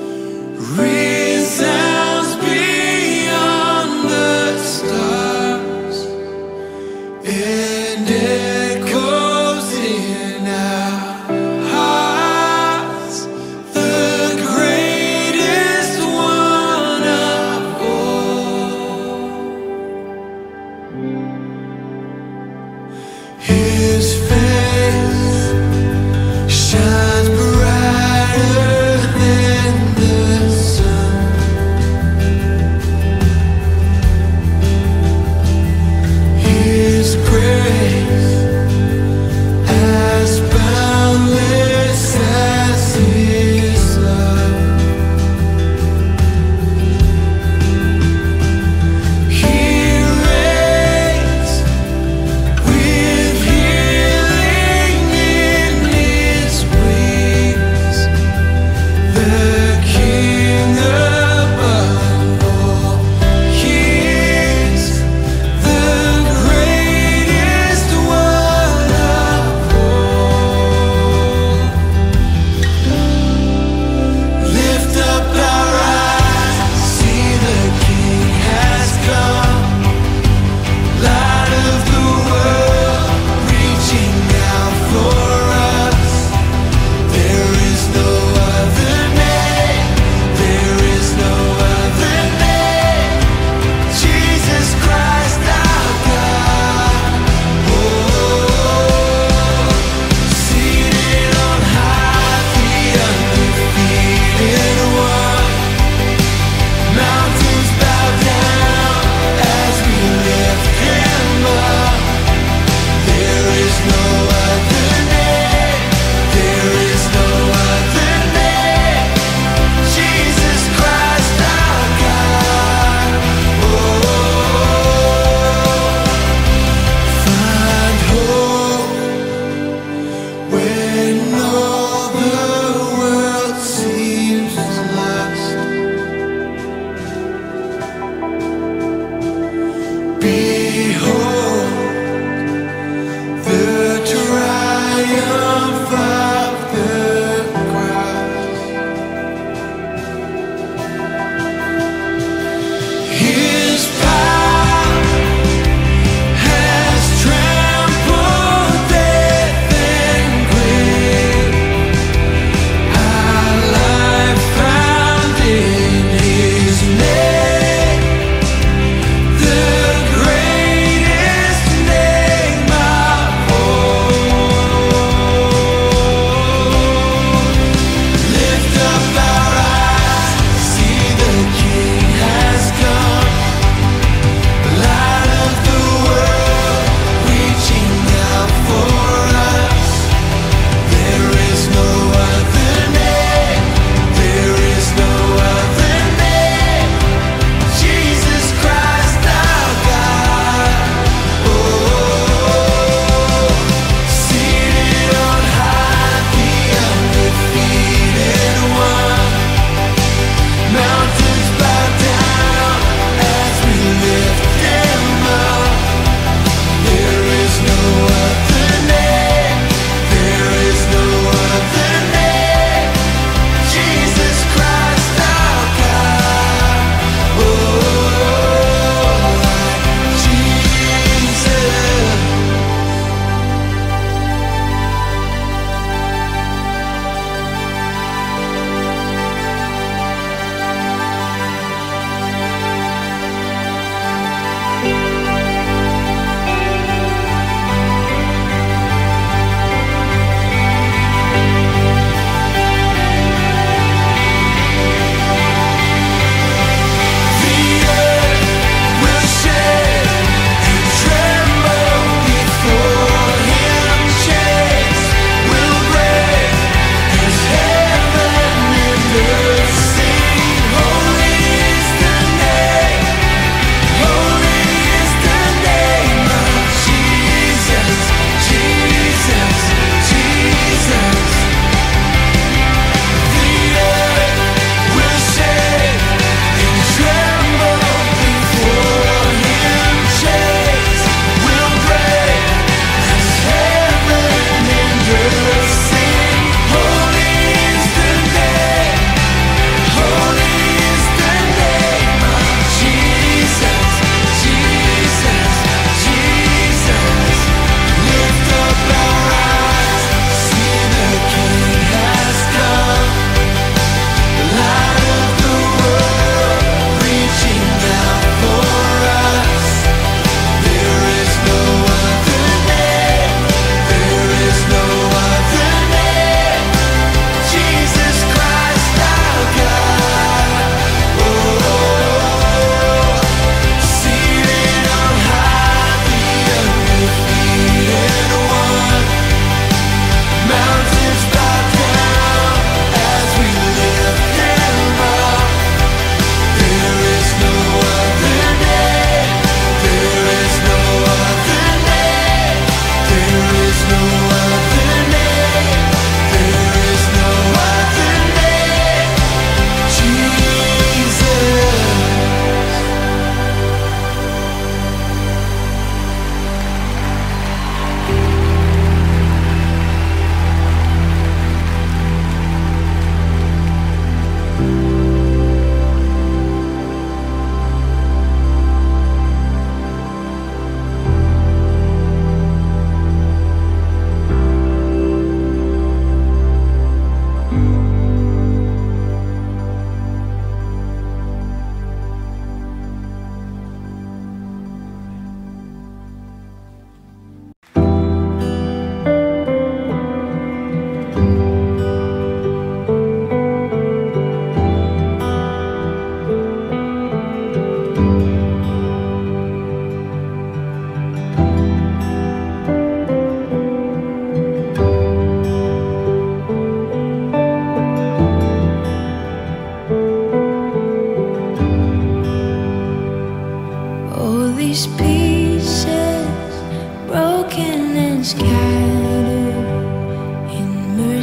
resounds beyond the stars and echoes in our hearts. The greatest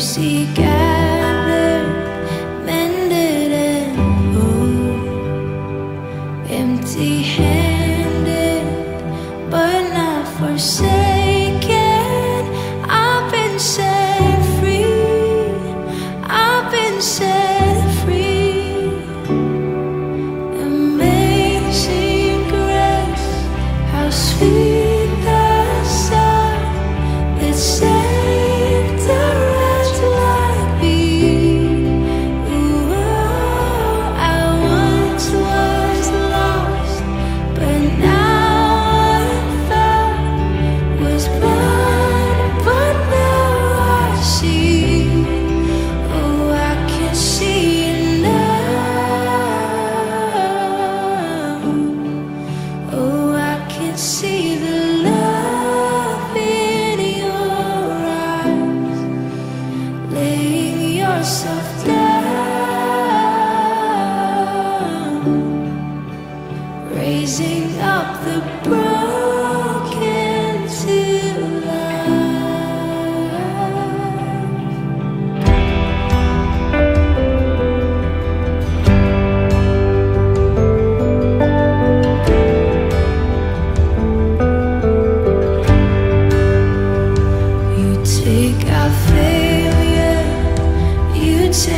mercy gathered, mended and whole, empty-handed, but not forsaken. I've been set free. I've been set free. Amazing grace, how sweet the sound that saved a wretch like me. Ooh, I once was lost, but now I'm found. Was blind, but now I see. Oh, I can see it now. Oh, I can see the love in your eyes, laying yourself down, raising up the broken to life. You take our failure, you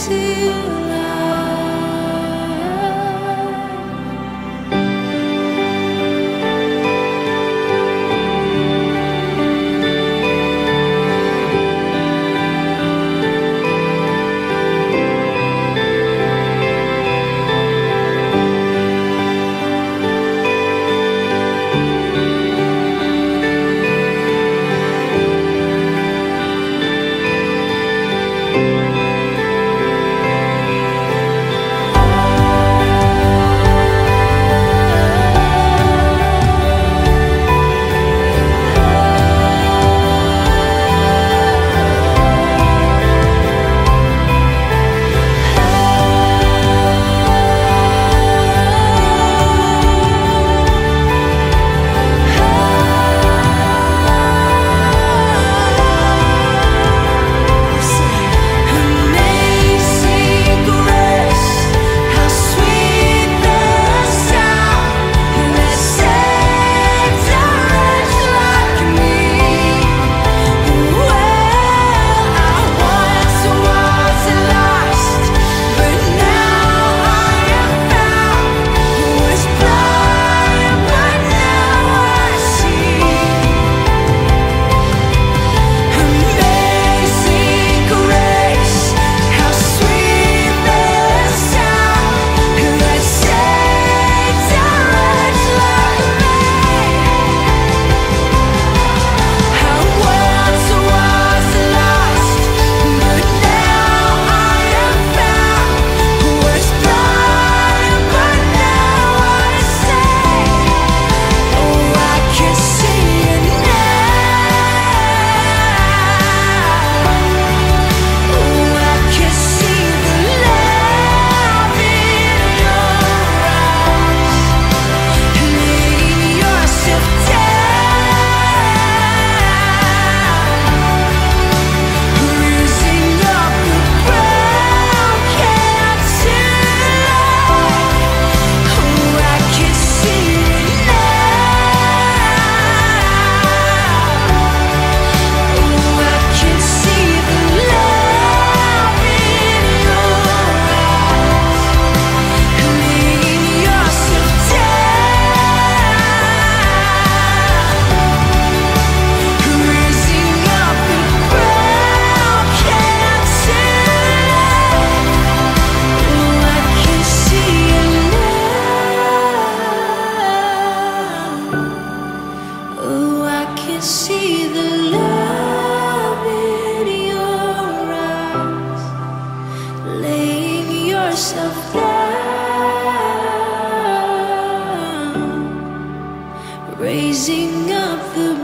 raising up the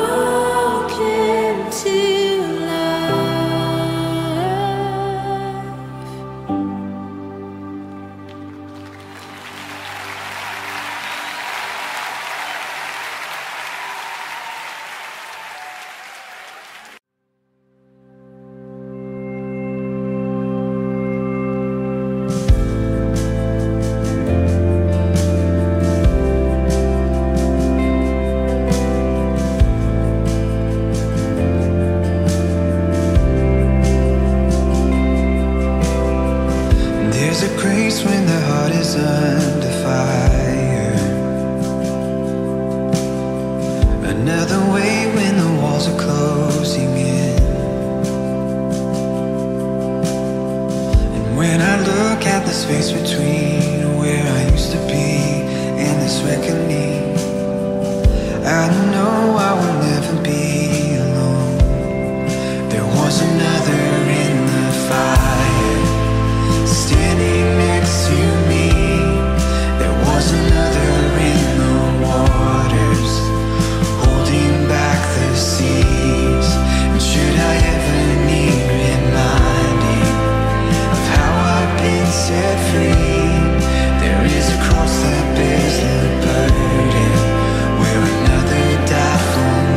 broken to life. There's a grace when the heart is under fire, another way when the walls are closing in. And when I look at the space between where I used to be and this reckoning, I know I will never be alone. There was another in the fire, standing next to me. There was another in the waters, holding back the seas. And should I ever need reminding of how I've been set free, there is a cross that bears the burden, where another died for me.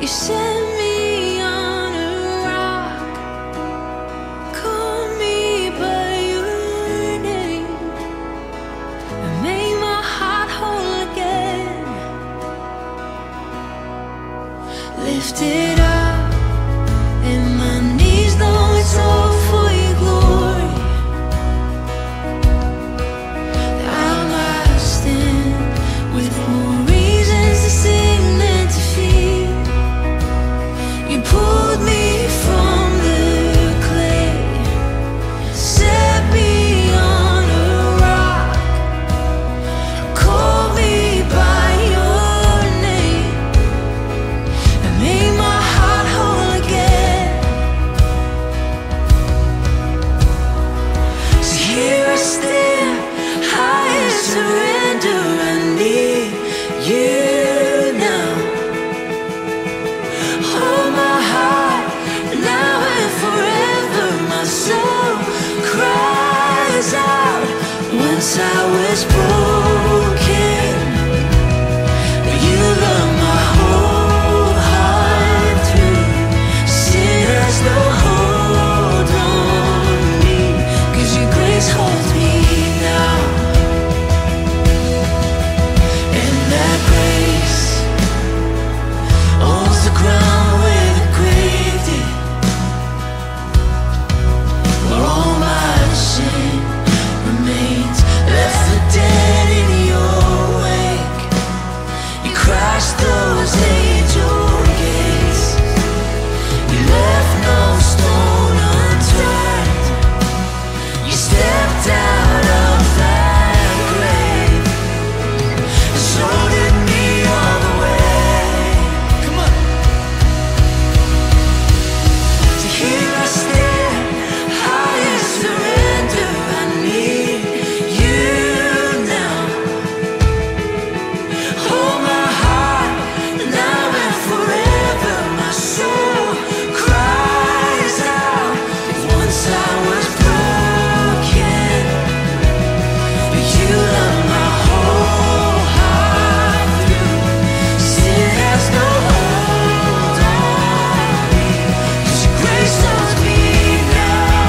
You set me on a rock, call me by your name, and make my heart whole again. Lift it up, and my knees know it's all for your glory. I might stand with more reasons to sing than to feel. You pulled me from the clay, set me on a rock, called me by your name, and made my heart whole again. So here I stand, I surrender, I need you now. Hold my heart, now and forever. My soul cries out. Once I was broken, but you love my whole heart through. Sin has no hold on me, 'cause your grace holds me now. And that grace owns the ground where the grave did, where all my sin remains, left for dead in your wake. You crashed those angel gates, you left no stone unturned. You stepped out of that grave and showed it me all the way. Come on. So here I stand, I surrender, I need you now. Hold my heart, now and forever. My soul cries out. Once I was broken, but you love my whole heart through. Sin has no hold on me, 'cause your grace holds me now.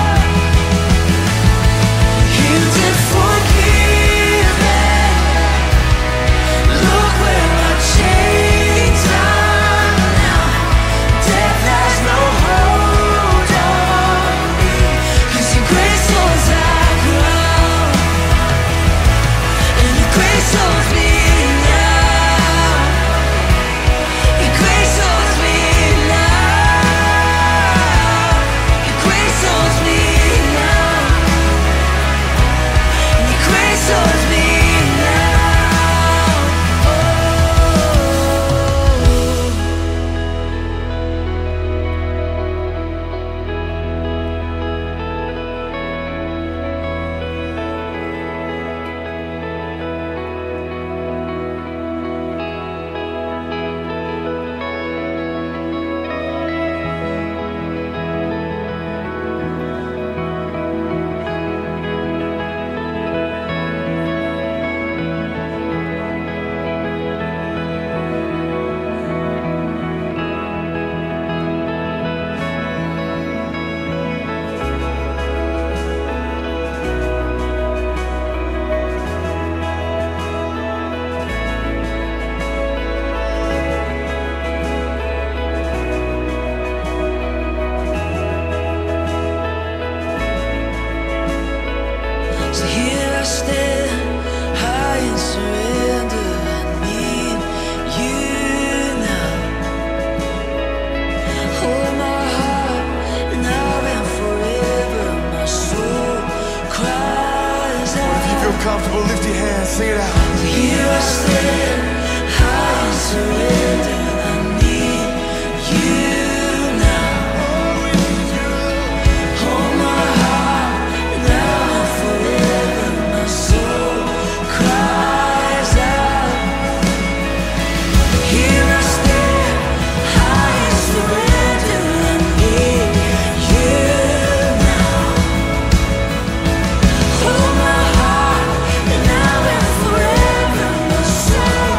Healed and forgiven, look where my chains are now. Death has no hold on me, 'cause your grace holds that ground. And your grace holds me now. Your grace holds me now. Your grace holds me now. Your grace holds me now. So here I stand, I surrender, I need you now. Hold my heart, now and forever. My soul cries If you out. feel comfortable, lift your hands, sing it out. So here I stand, I surrender, I need you now. Hold my heart, now and forever. My soul cries out. Here I stand, I surrender, I need you now. Hold my heart, now and forever. My soul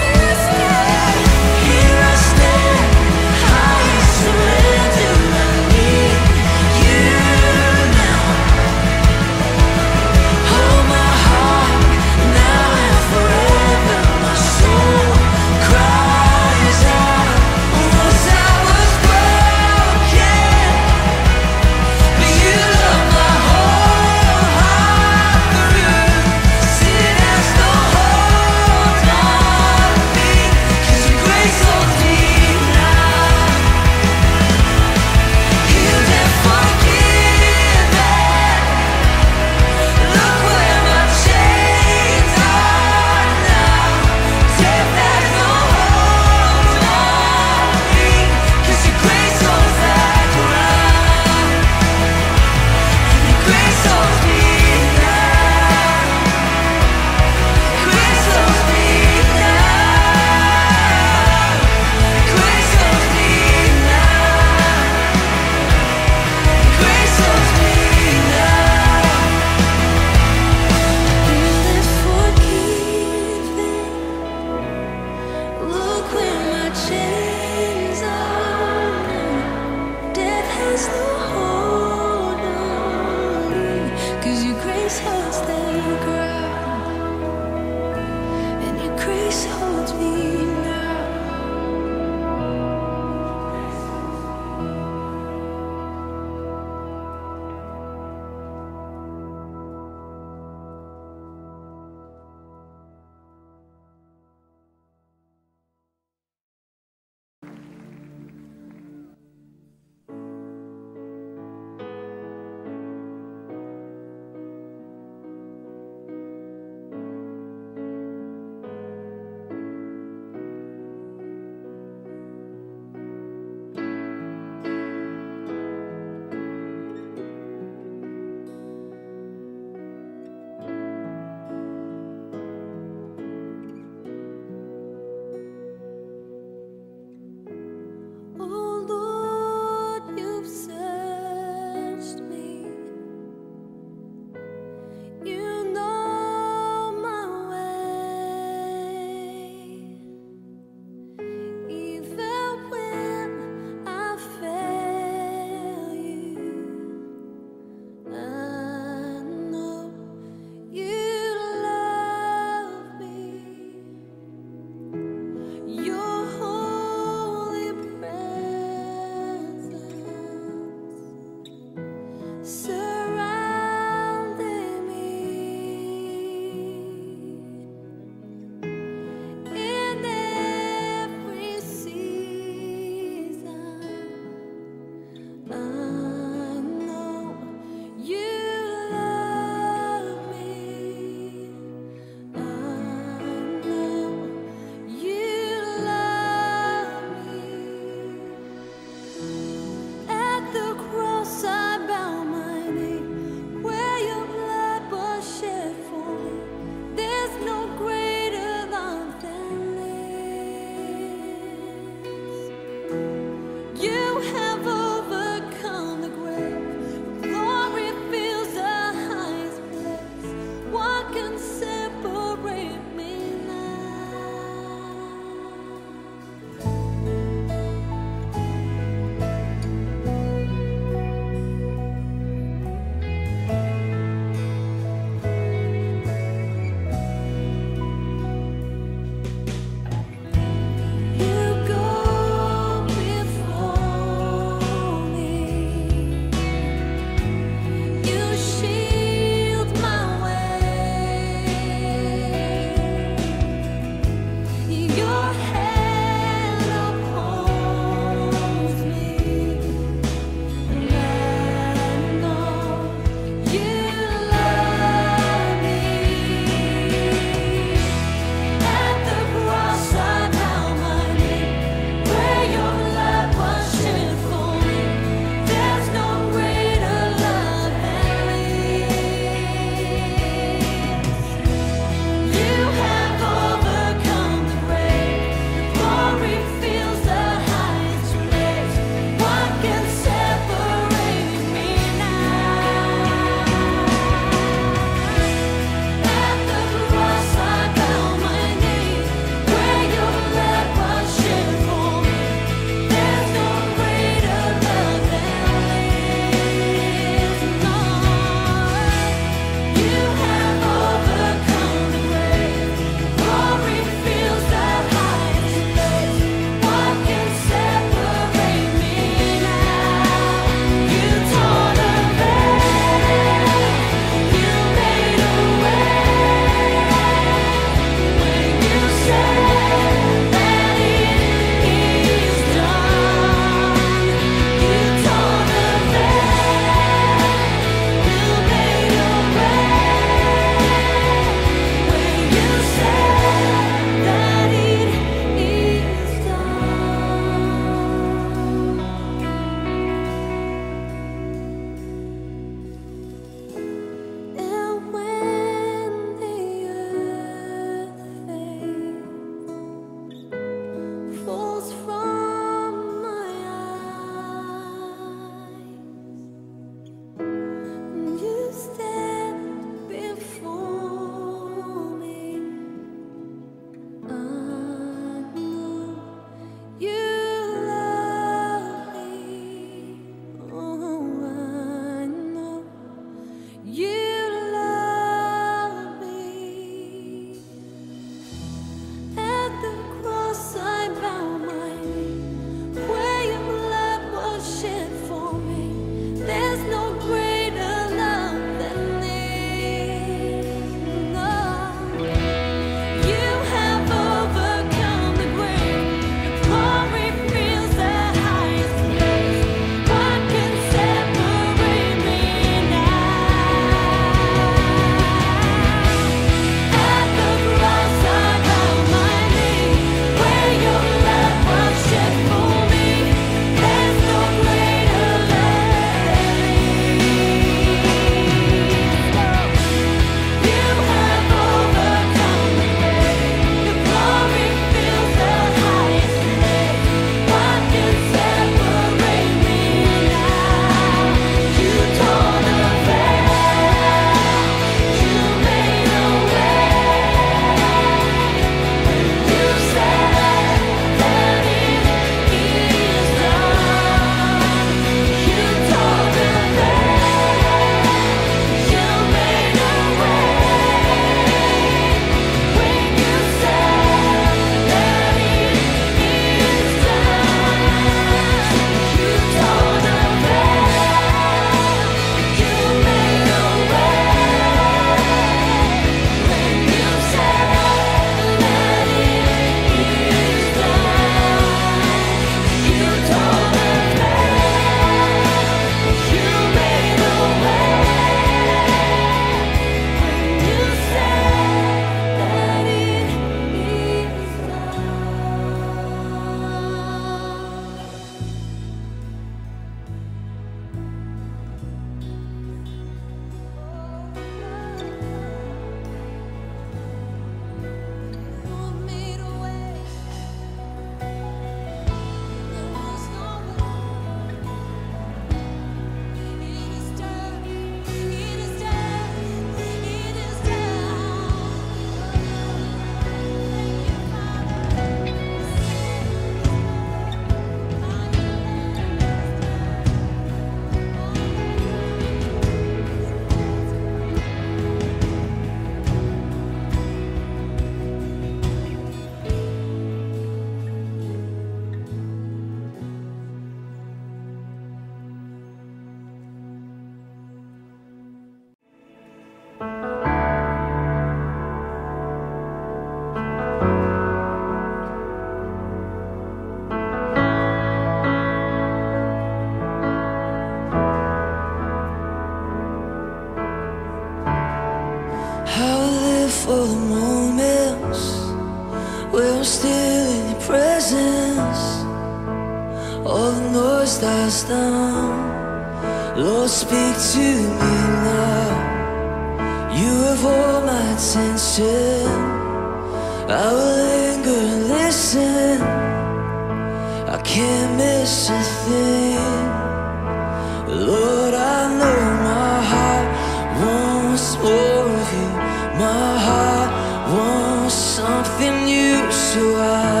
still in your presence. All the noise dies down. Lord, speak to me now. You have all my attention. I will linger and listen. I can't miss a thing. Lord, I know my heart wants more of you. My heart wants something new, so I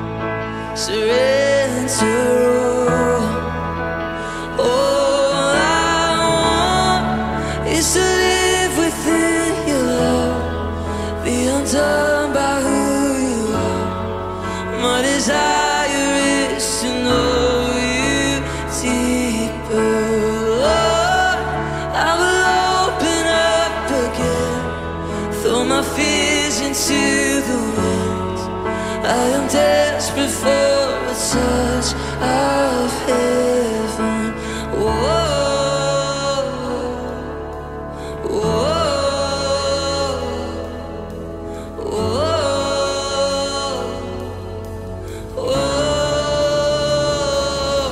surrender all. All I want is to live within your love, be undone by who you are. My desire is to know you deeper. Lord, I will open up again, throw my fears into the wind. I am desperate for a touch of heaven. Whoa, whoa, whoa, whoa.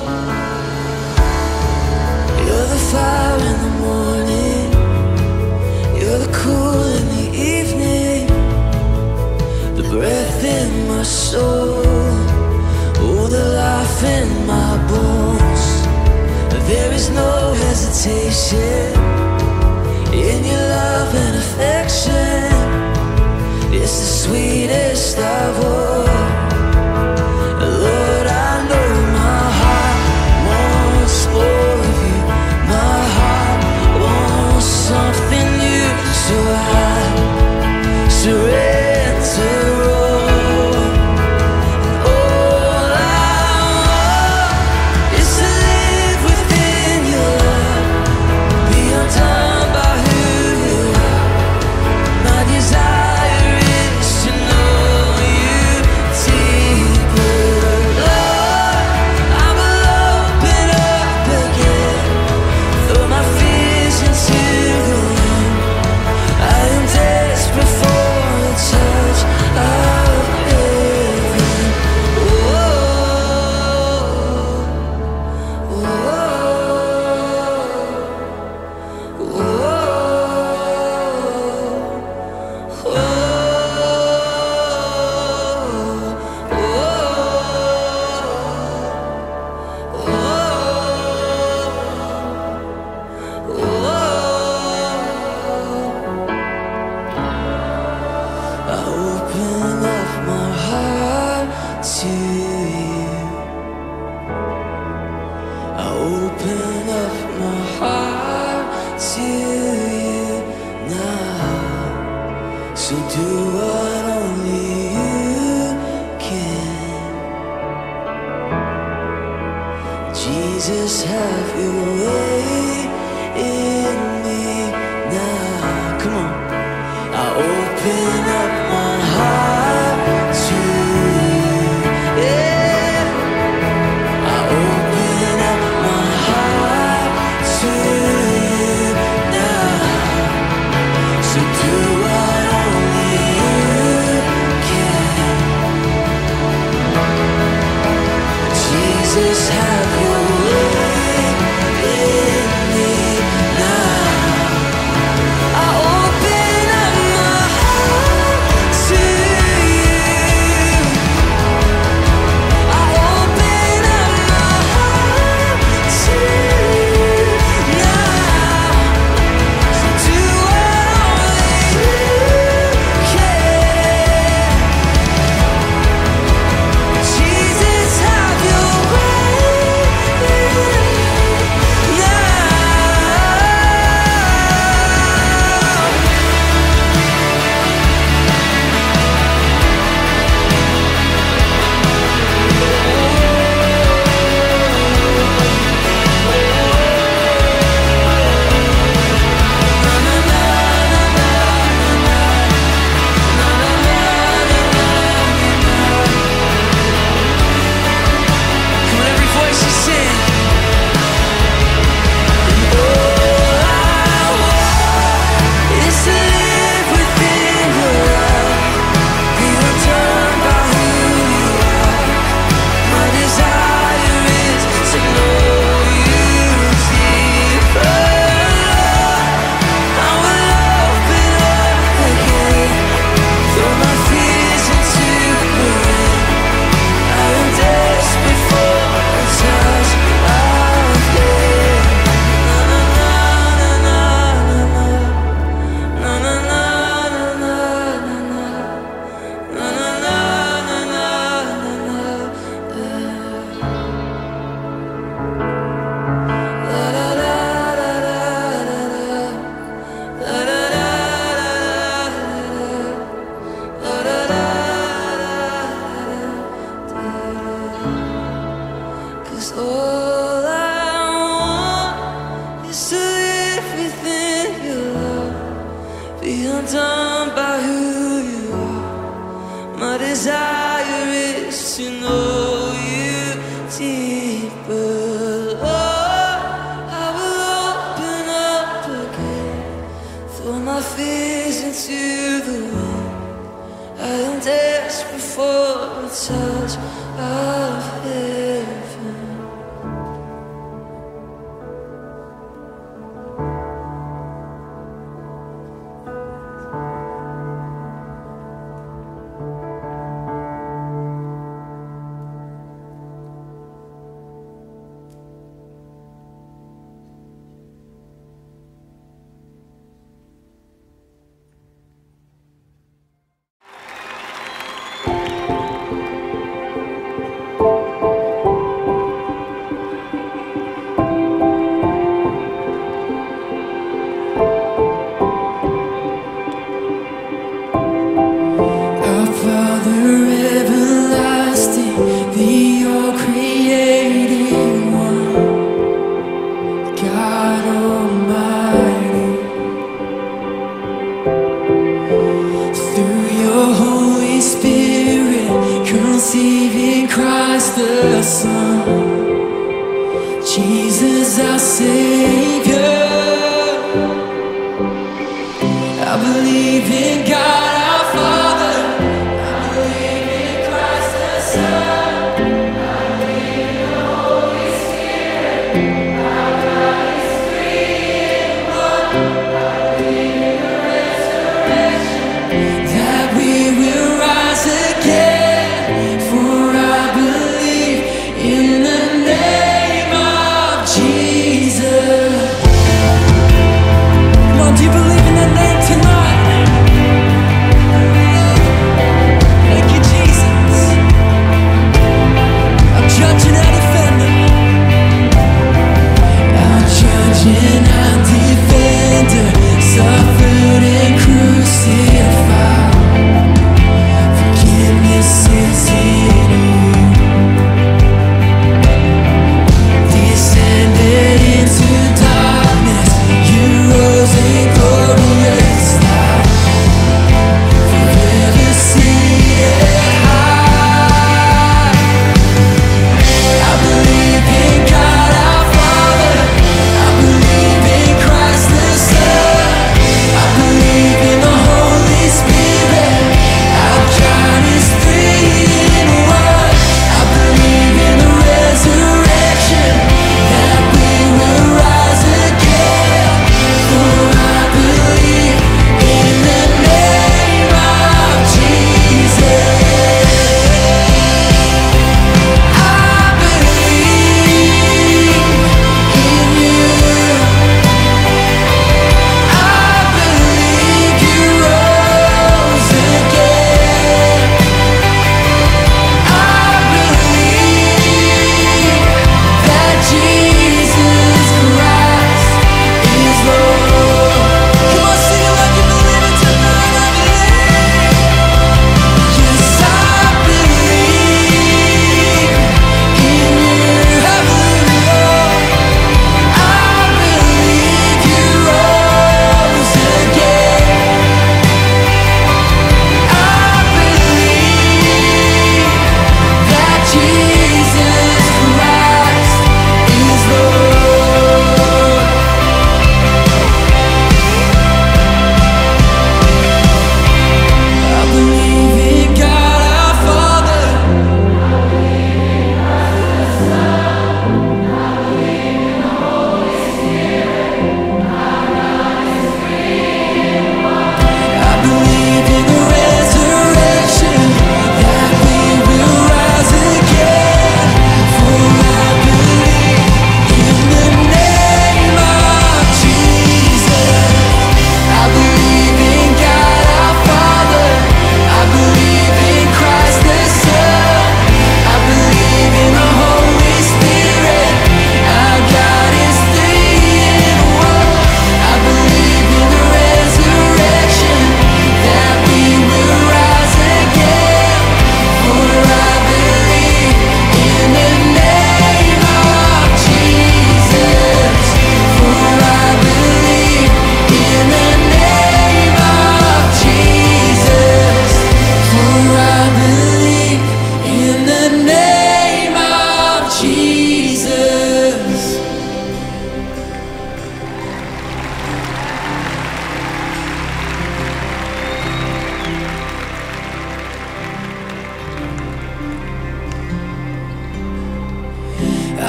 You're the fire in the morning, you're the cool in the evening, the breath in my soul, oh, the life in my bones. There is no hesitation in your love and affection. It's the sweetest of all. Lord, I know my heart wants more of you. My heart wants something new, so I surrender all. All I want is to live within your love, be undone by who you are. My desire is to know you deeper. Lord, I will open up again, throw my fears into the wind. I am desperate for a touch of heaven. Whoa, whoa, I open up my heart to you. I open up my heart to you now. So do what only you can. Jesus, have your way in me now. Come on. I open up my heart to you. Yeah. I open up my heart to you now. So do what only you can. Jesus, have your way in me now. to know you deeper. Lord, I will open up again, throw my fears into the wind. I am desperate for a touch of heaven. Our Father everlasting, the all-creating one, God Almighty. Through your Holy Spirit, conceiving Christ the Son, Jesus our Savior. I believe in God our Father, I believe in Christ the Son, I believe in the Holy Spirit, our God is three in one. I believe in the resurrection, that we will rise again, for I believe in the name of Jesus.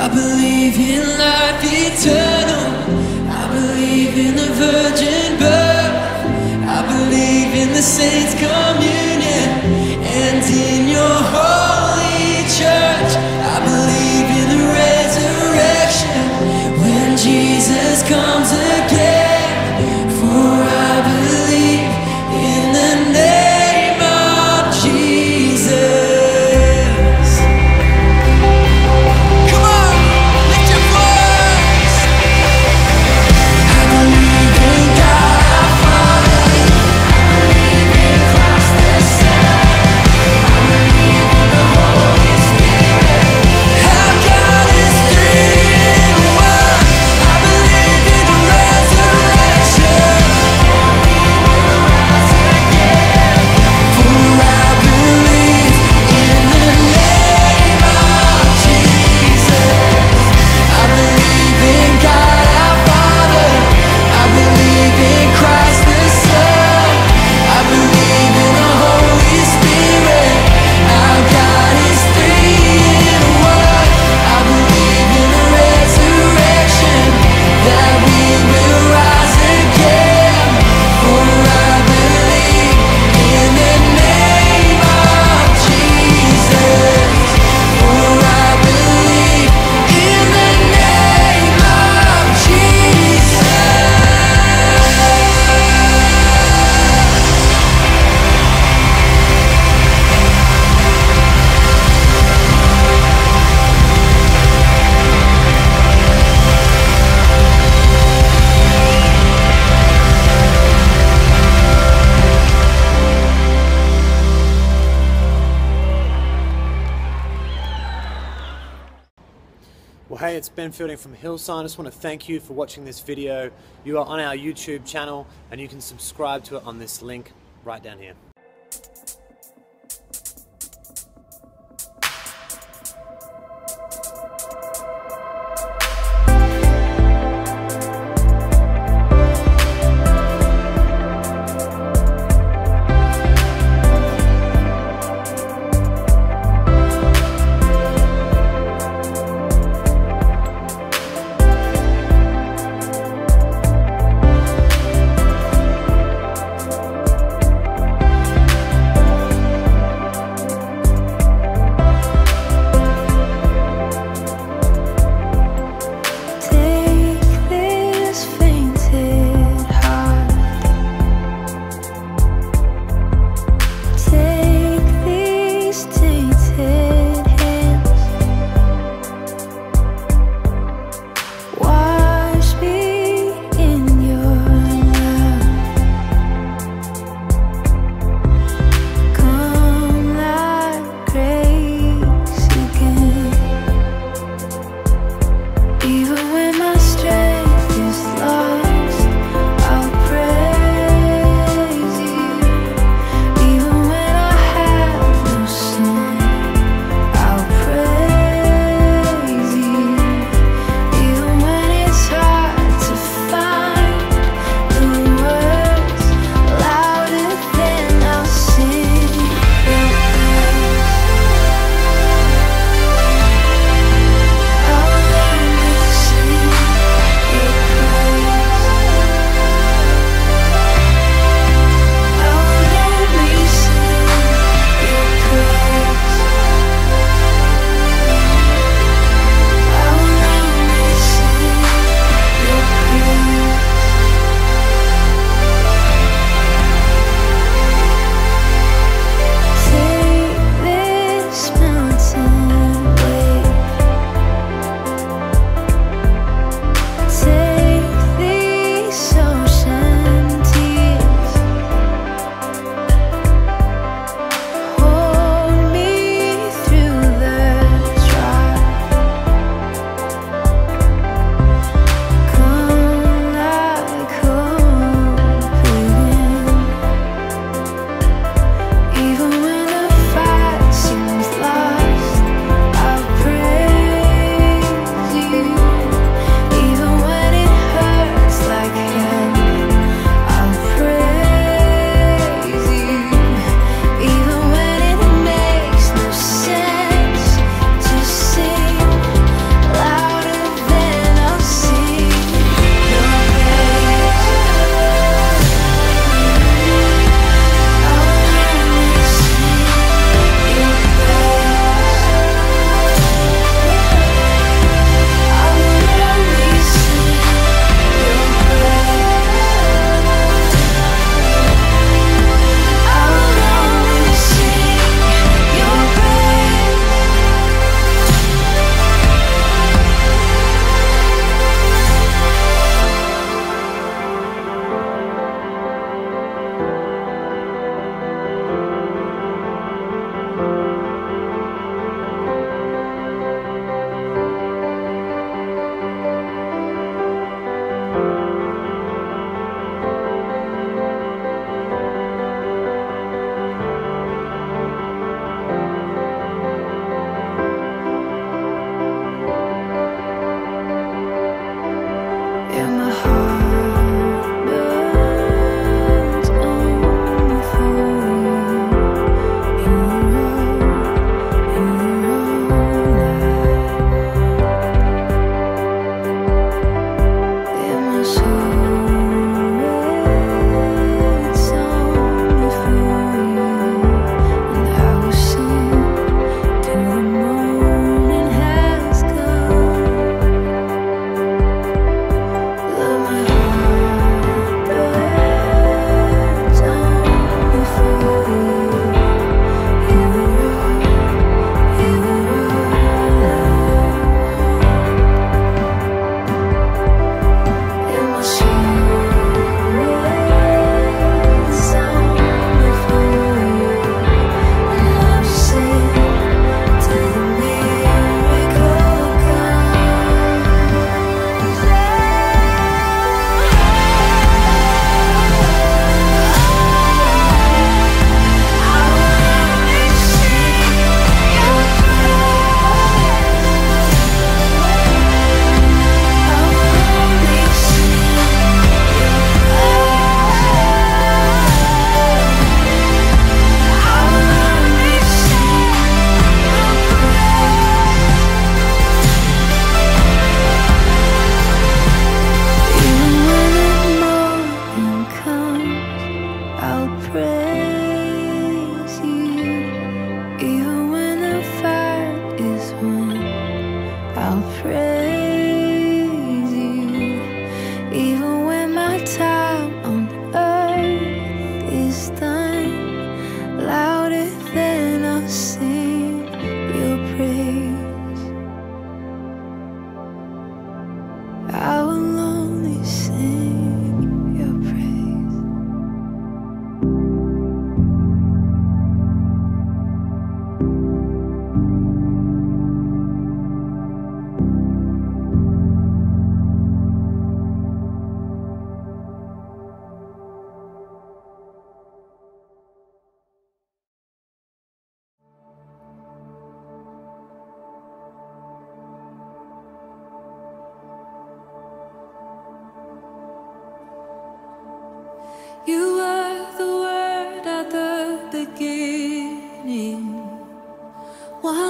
I believe in life eternal. I believe in the virgin birth. I believe in the saints' communion and in your holy church. I believe in the resurrection when Jesus comes again. For I believe in the name of Jesus. Come on, lift your voice. I believe in God our Father. I believe in Christ the Son. I believe in the Holy Spirit. How God is three in one. I believe in the resurrection. For I believe in the name of Jesus. I believe in God our Father. I believe in Christ the Son. I believe in the Holy Spirit. Our God is three in one. I believe in the resurrection, that we will rise again. For I believe in the name of Jesus. For I believe in the name of Jesus. Well, hey, it's Ben Fielding from Hillsong. I just want to thank you for watching this video. You are on our YouTube channel and you can subscribe to it on this link right down here.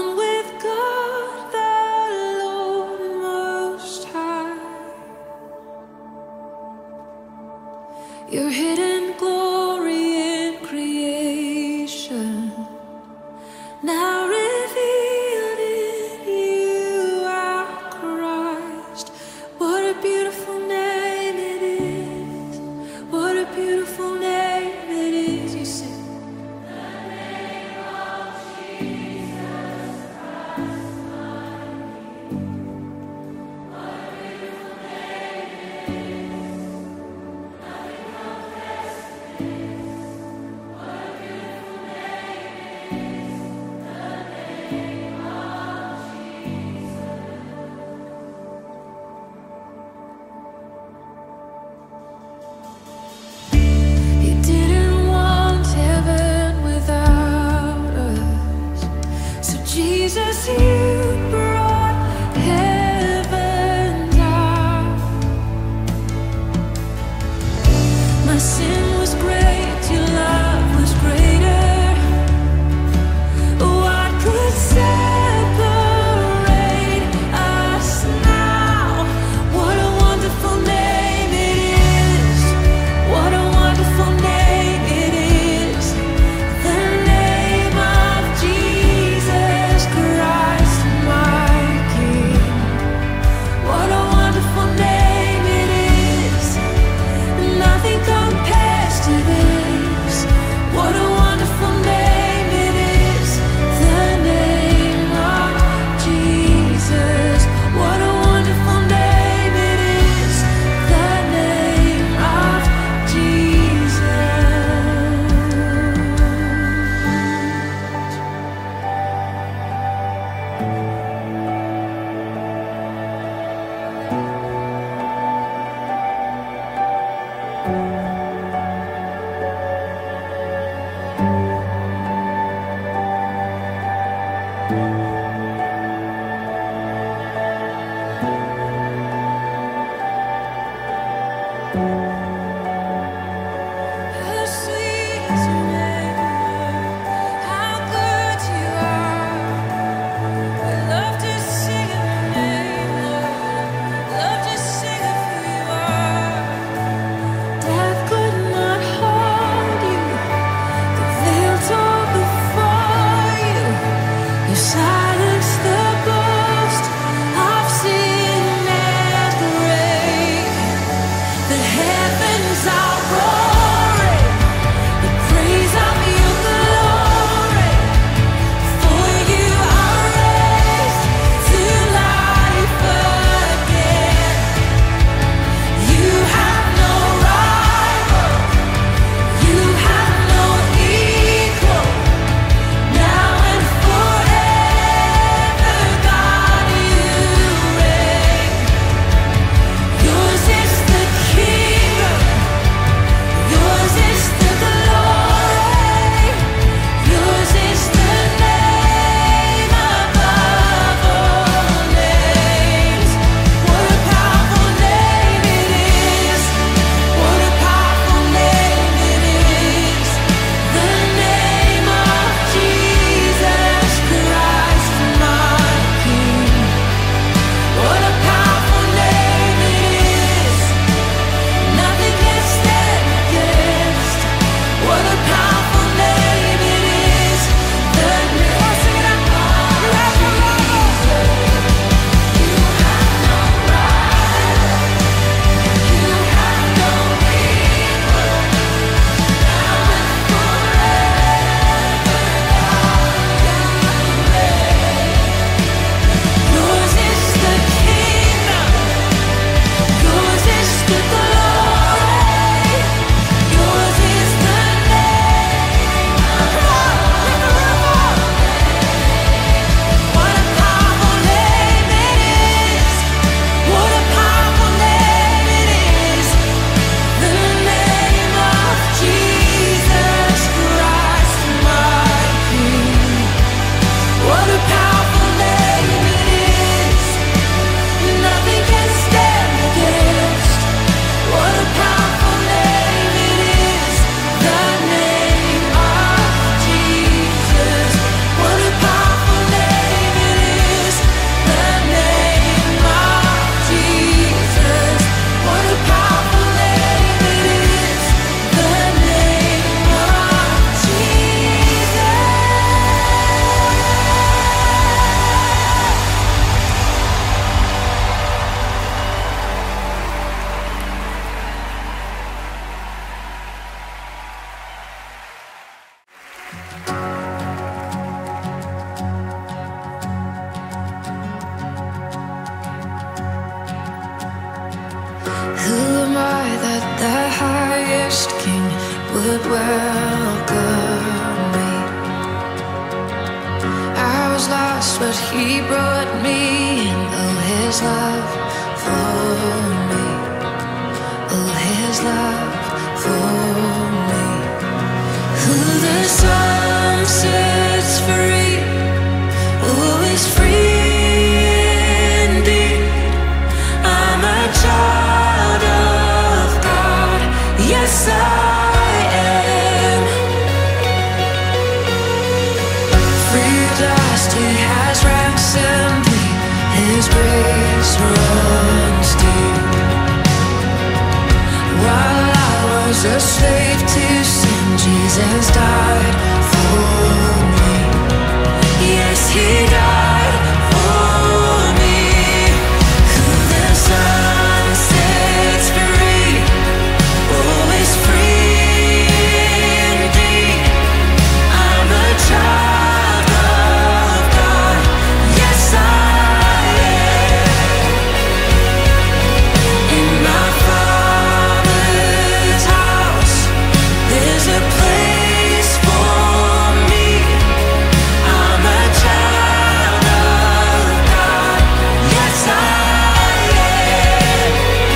one with God the Lord Most High. Your hidden glory in creation, now revealed in you, our Christ. What a beautiful name it is. What a beautiful name it is. You sing. You didn't want heaven without us, so Jesus, you brought heaven down. My sin was great, your love was greater. What could separate us now? What a wonderful name it is. What a wonderful name it is. The name of Jesus Christ. Who am I that the highest king would welcome me? I was lost, but he brought me in. Oh, his love for me. Oh, his love for me. Who the Son sets free, oh, is free indeed. I'm a child of God, yes I am. Free at last, he has ransomed me, his grace runs deep. While I was a slave to sin, Jesus died for me. Yes, he died for me. Who the Son sets free, oh, is free indeed. I'm a child of God, yes I am. In my Father's house, there's a place for me. I'm a child of God, yes I am.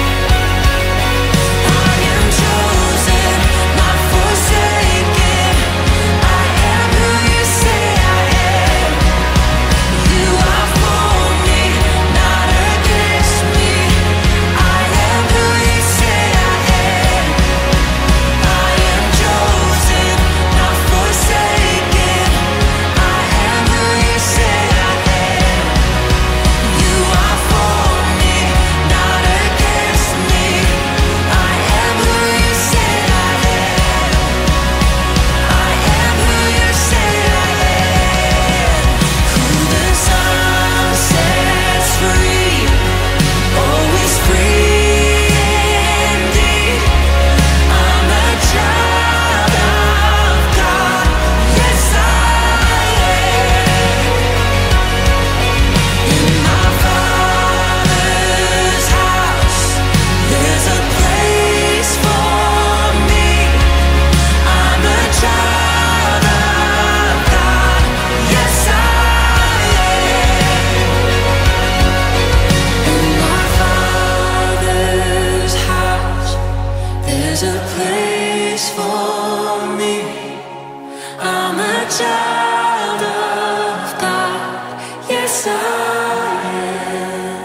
I am chosen, not forsaken. I am who you say I am. You are for me, not against me. I am who you say I am. I am chosen, not forsaken. I am who you say I am. You are for me, not against me. I am who you say I am. I am who you say I am. Who the Son sets free, oh, is free indeed. I'm a child of God, yes I am. In my Father's house, there's a place for me. I'm a child of God, yes I am. In my Father's house, there's a place for me. I'm a child of God, yes I am.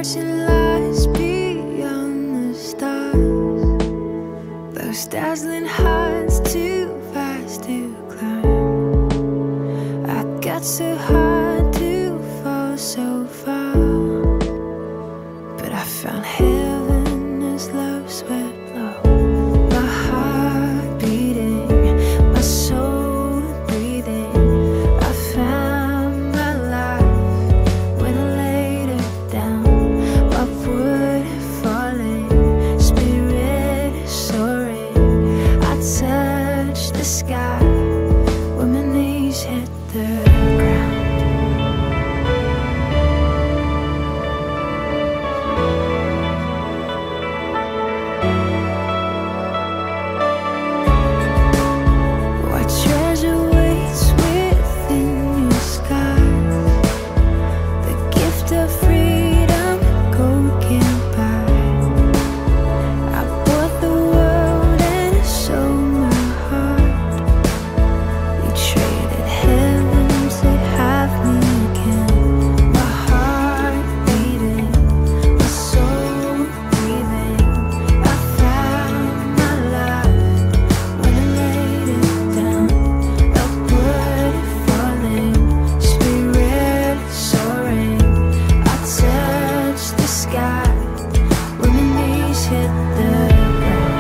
it lies beyond the stars. Those dazzling heights too fast to climb. I got so hard to fall so far, but I found heaven as love swept low. My heart beating, my soul breathing. I found my life when I laid it down. Upward falling, spirit soaring. I touched the sky when my knees hit the ground. What treasure waits within your skies? The gift of freedom gold can't buy. I bought the world and sold my heart. We traded heaven to have me again. My heart beating, my soul breathing. I found my life when I laid it down. Upward falling, spirit soaring. I touched the sky when my knees hit the ground.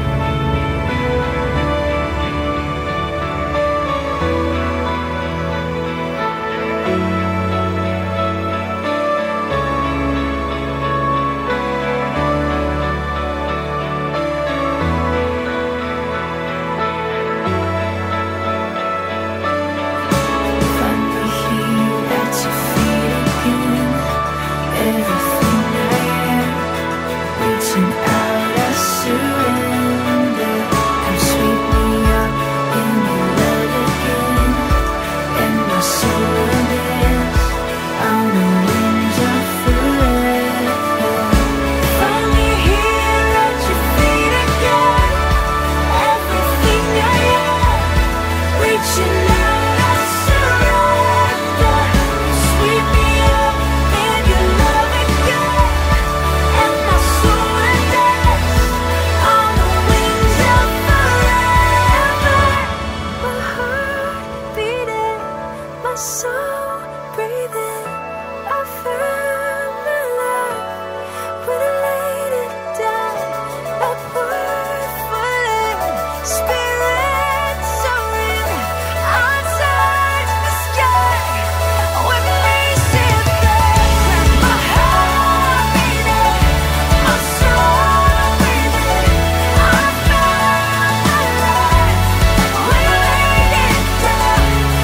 Find me here at your feet again. Everything I am, reaching out, I surrender. Come sweep me up in your love again, and my soul will dance on the wings of forever. Find me here at your feet again. Everything I am, reaching out, I surrender. Sweep me up in your love again, and my soul will dance on the wings of forever. My heart beating, my soul breathing. I found my life when I laid it down. Upward falling, spirit soaring. I touched the sky when my knees hit the ground. My heart beating, my soul breathing. I found my life when I laid it down.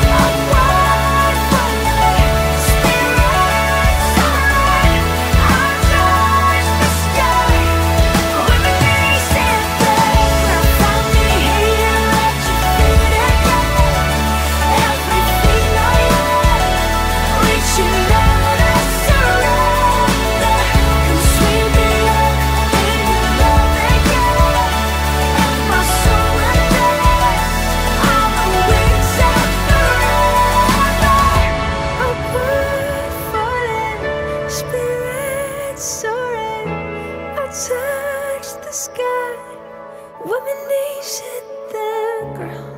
Upward falling, spirit soaring. I touched the sky when my knees hit the ground. Find me here at your feet again. Everything I am, reaching out, I surrender. Come sweep me up in your love again, and my soul will dance on the wings of forever. Upward falling, spirit soaring. I touched the sky when my knees hit the ground.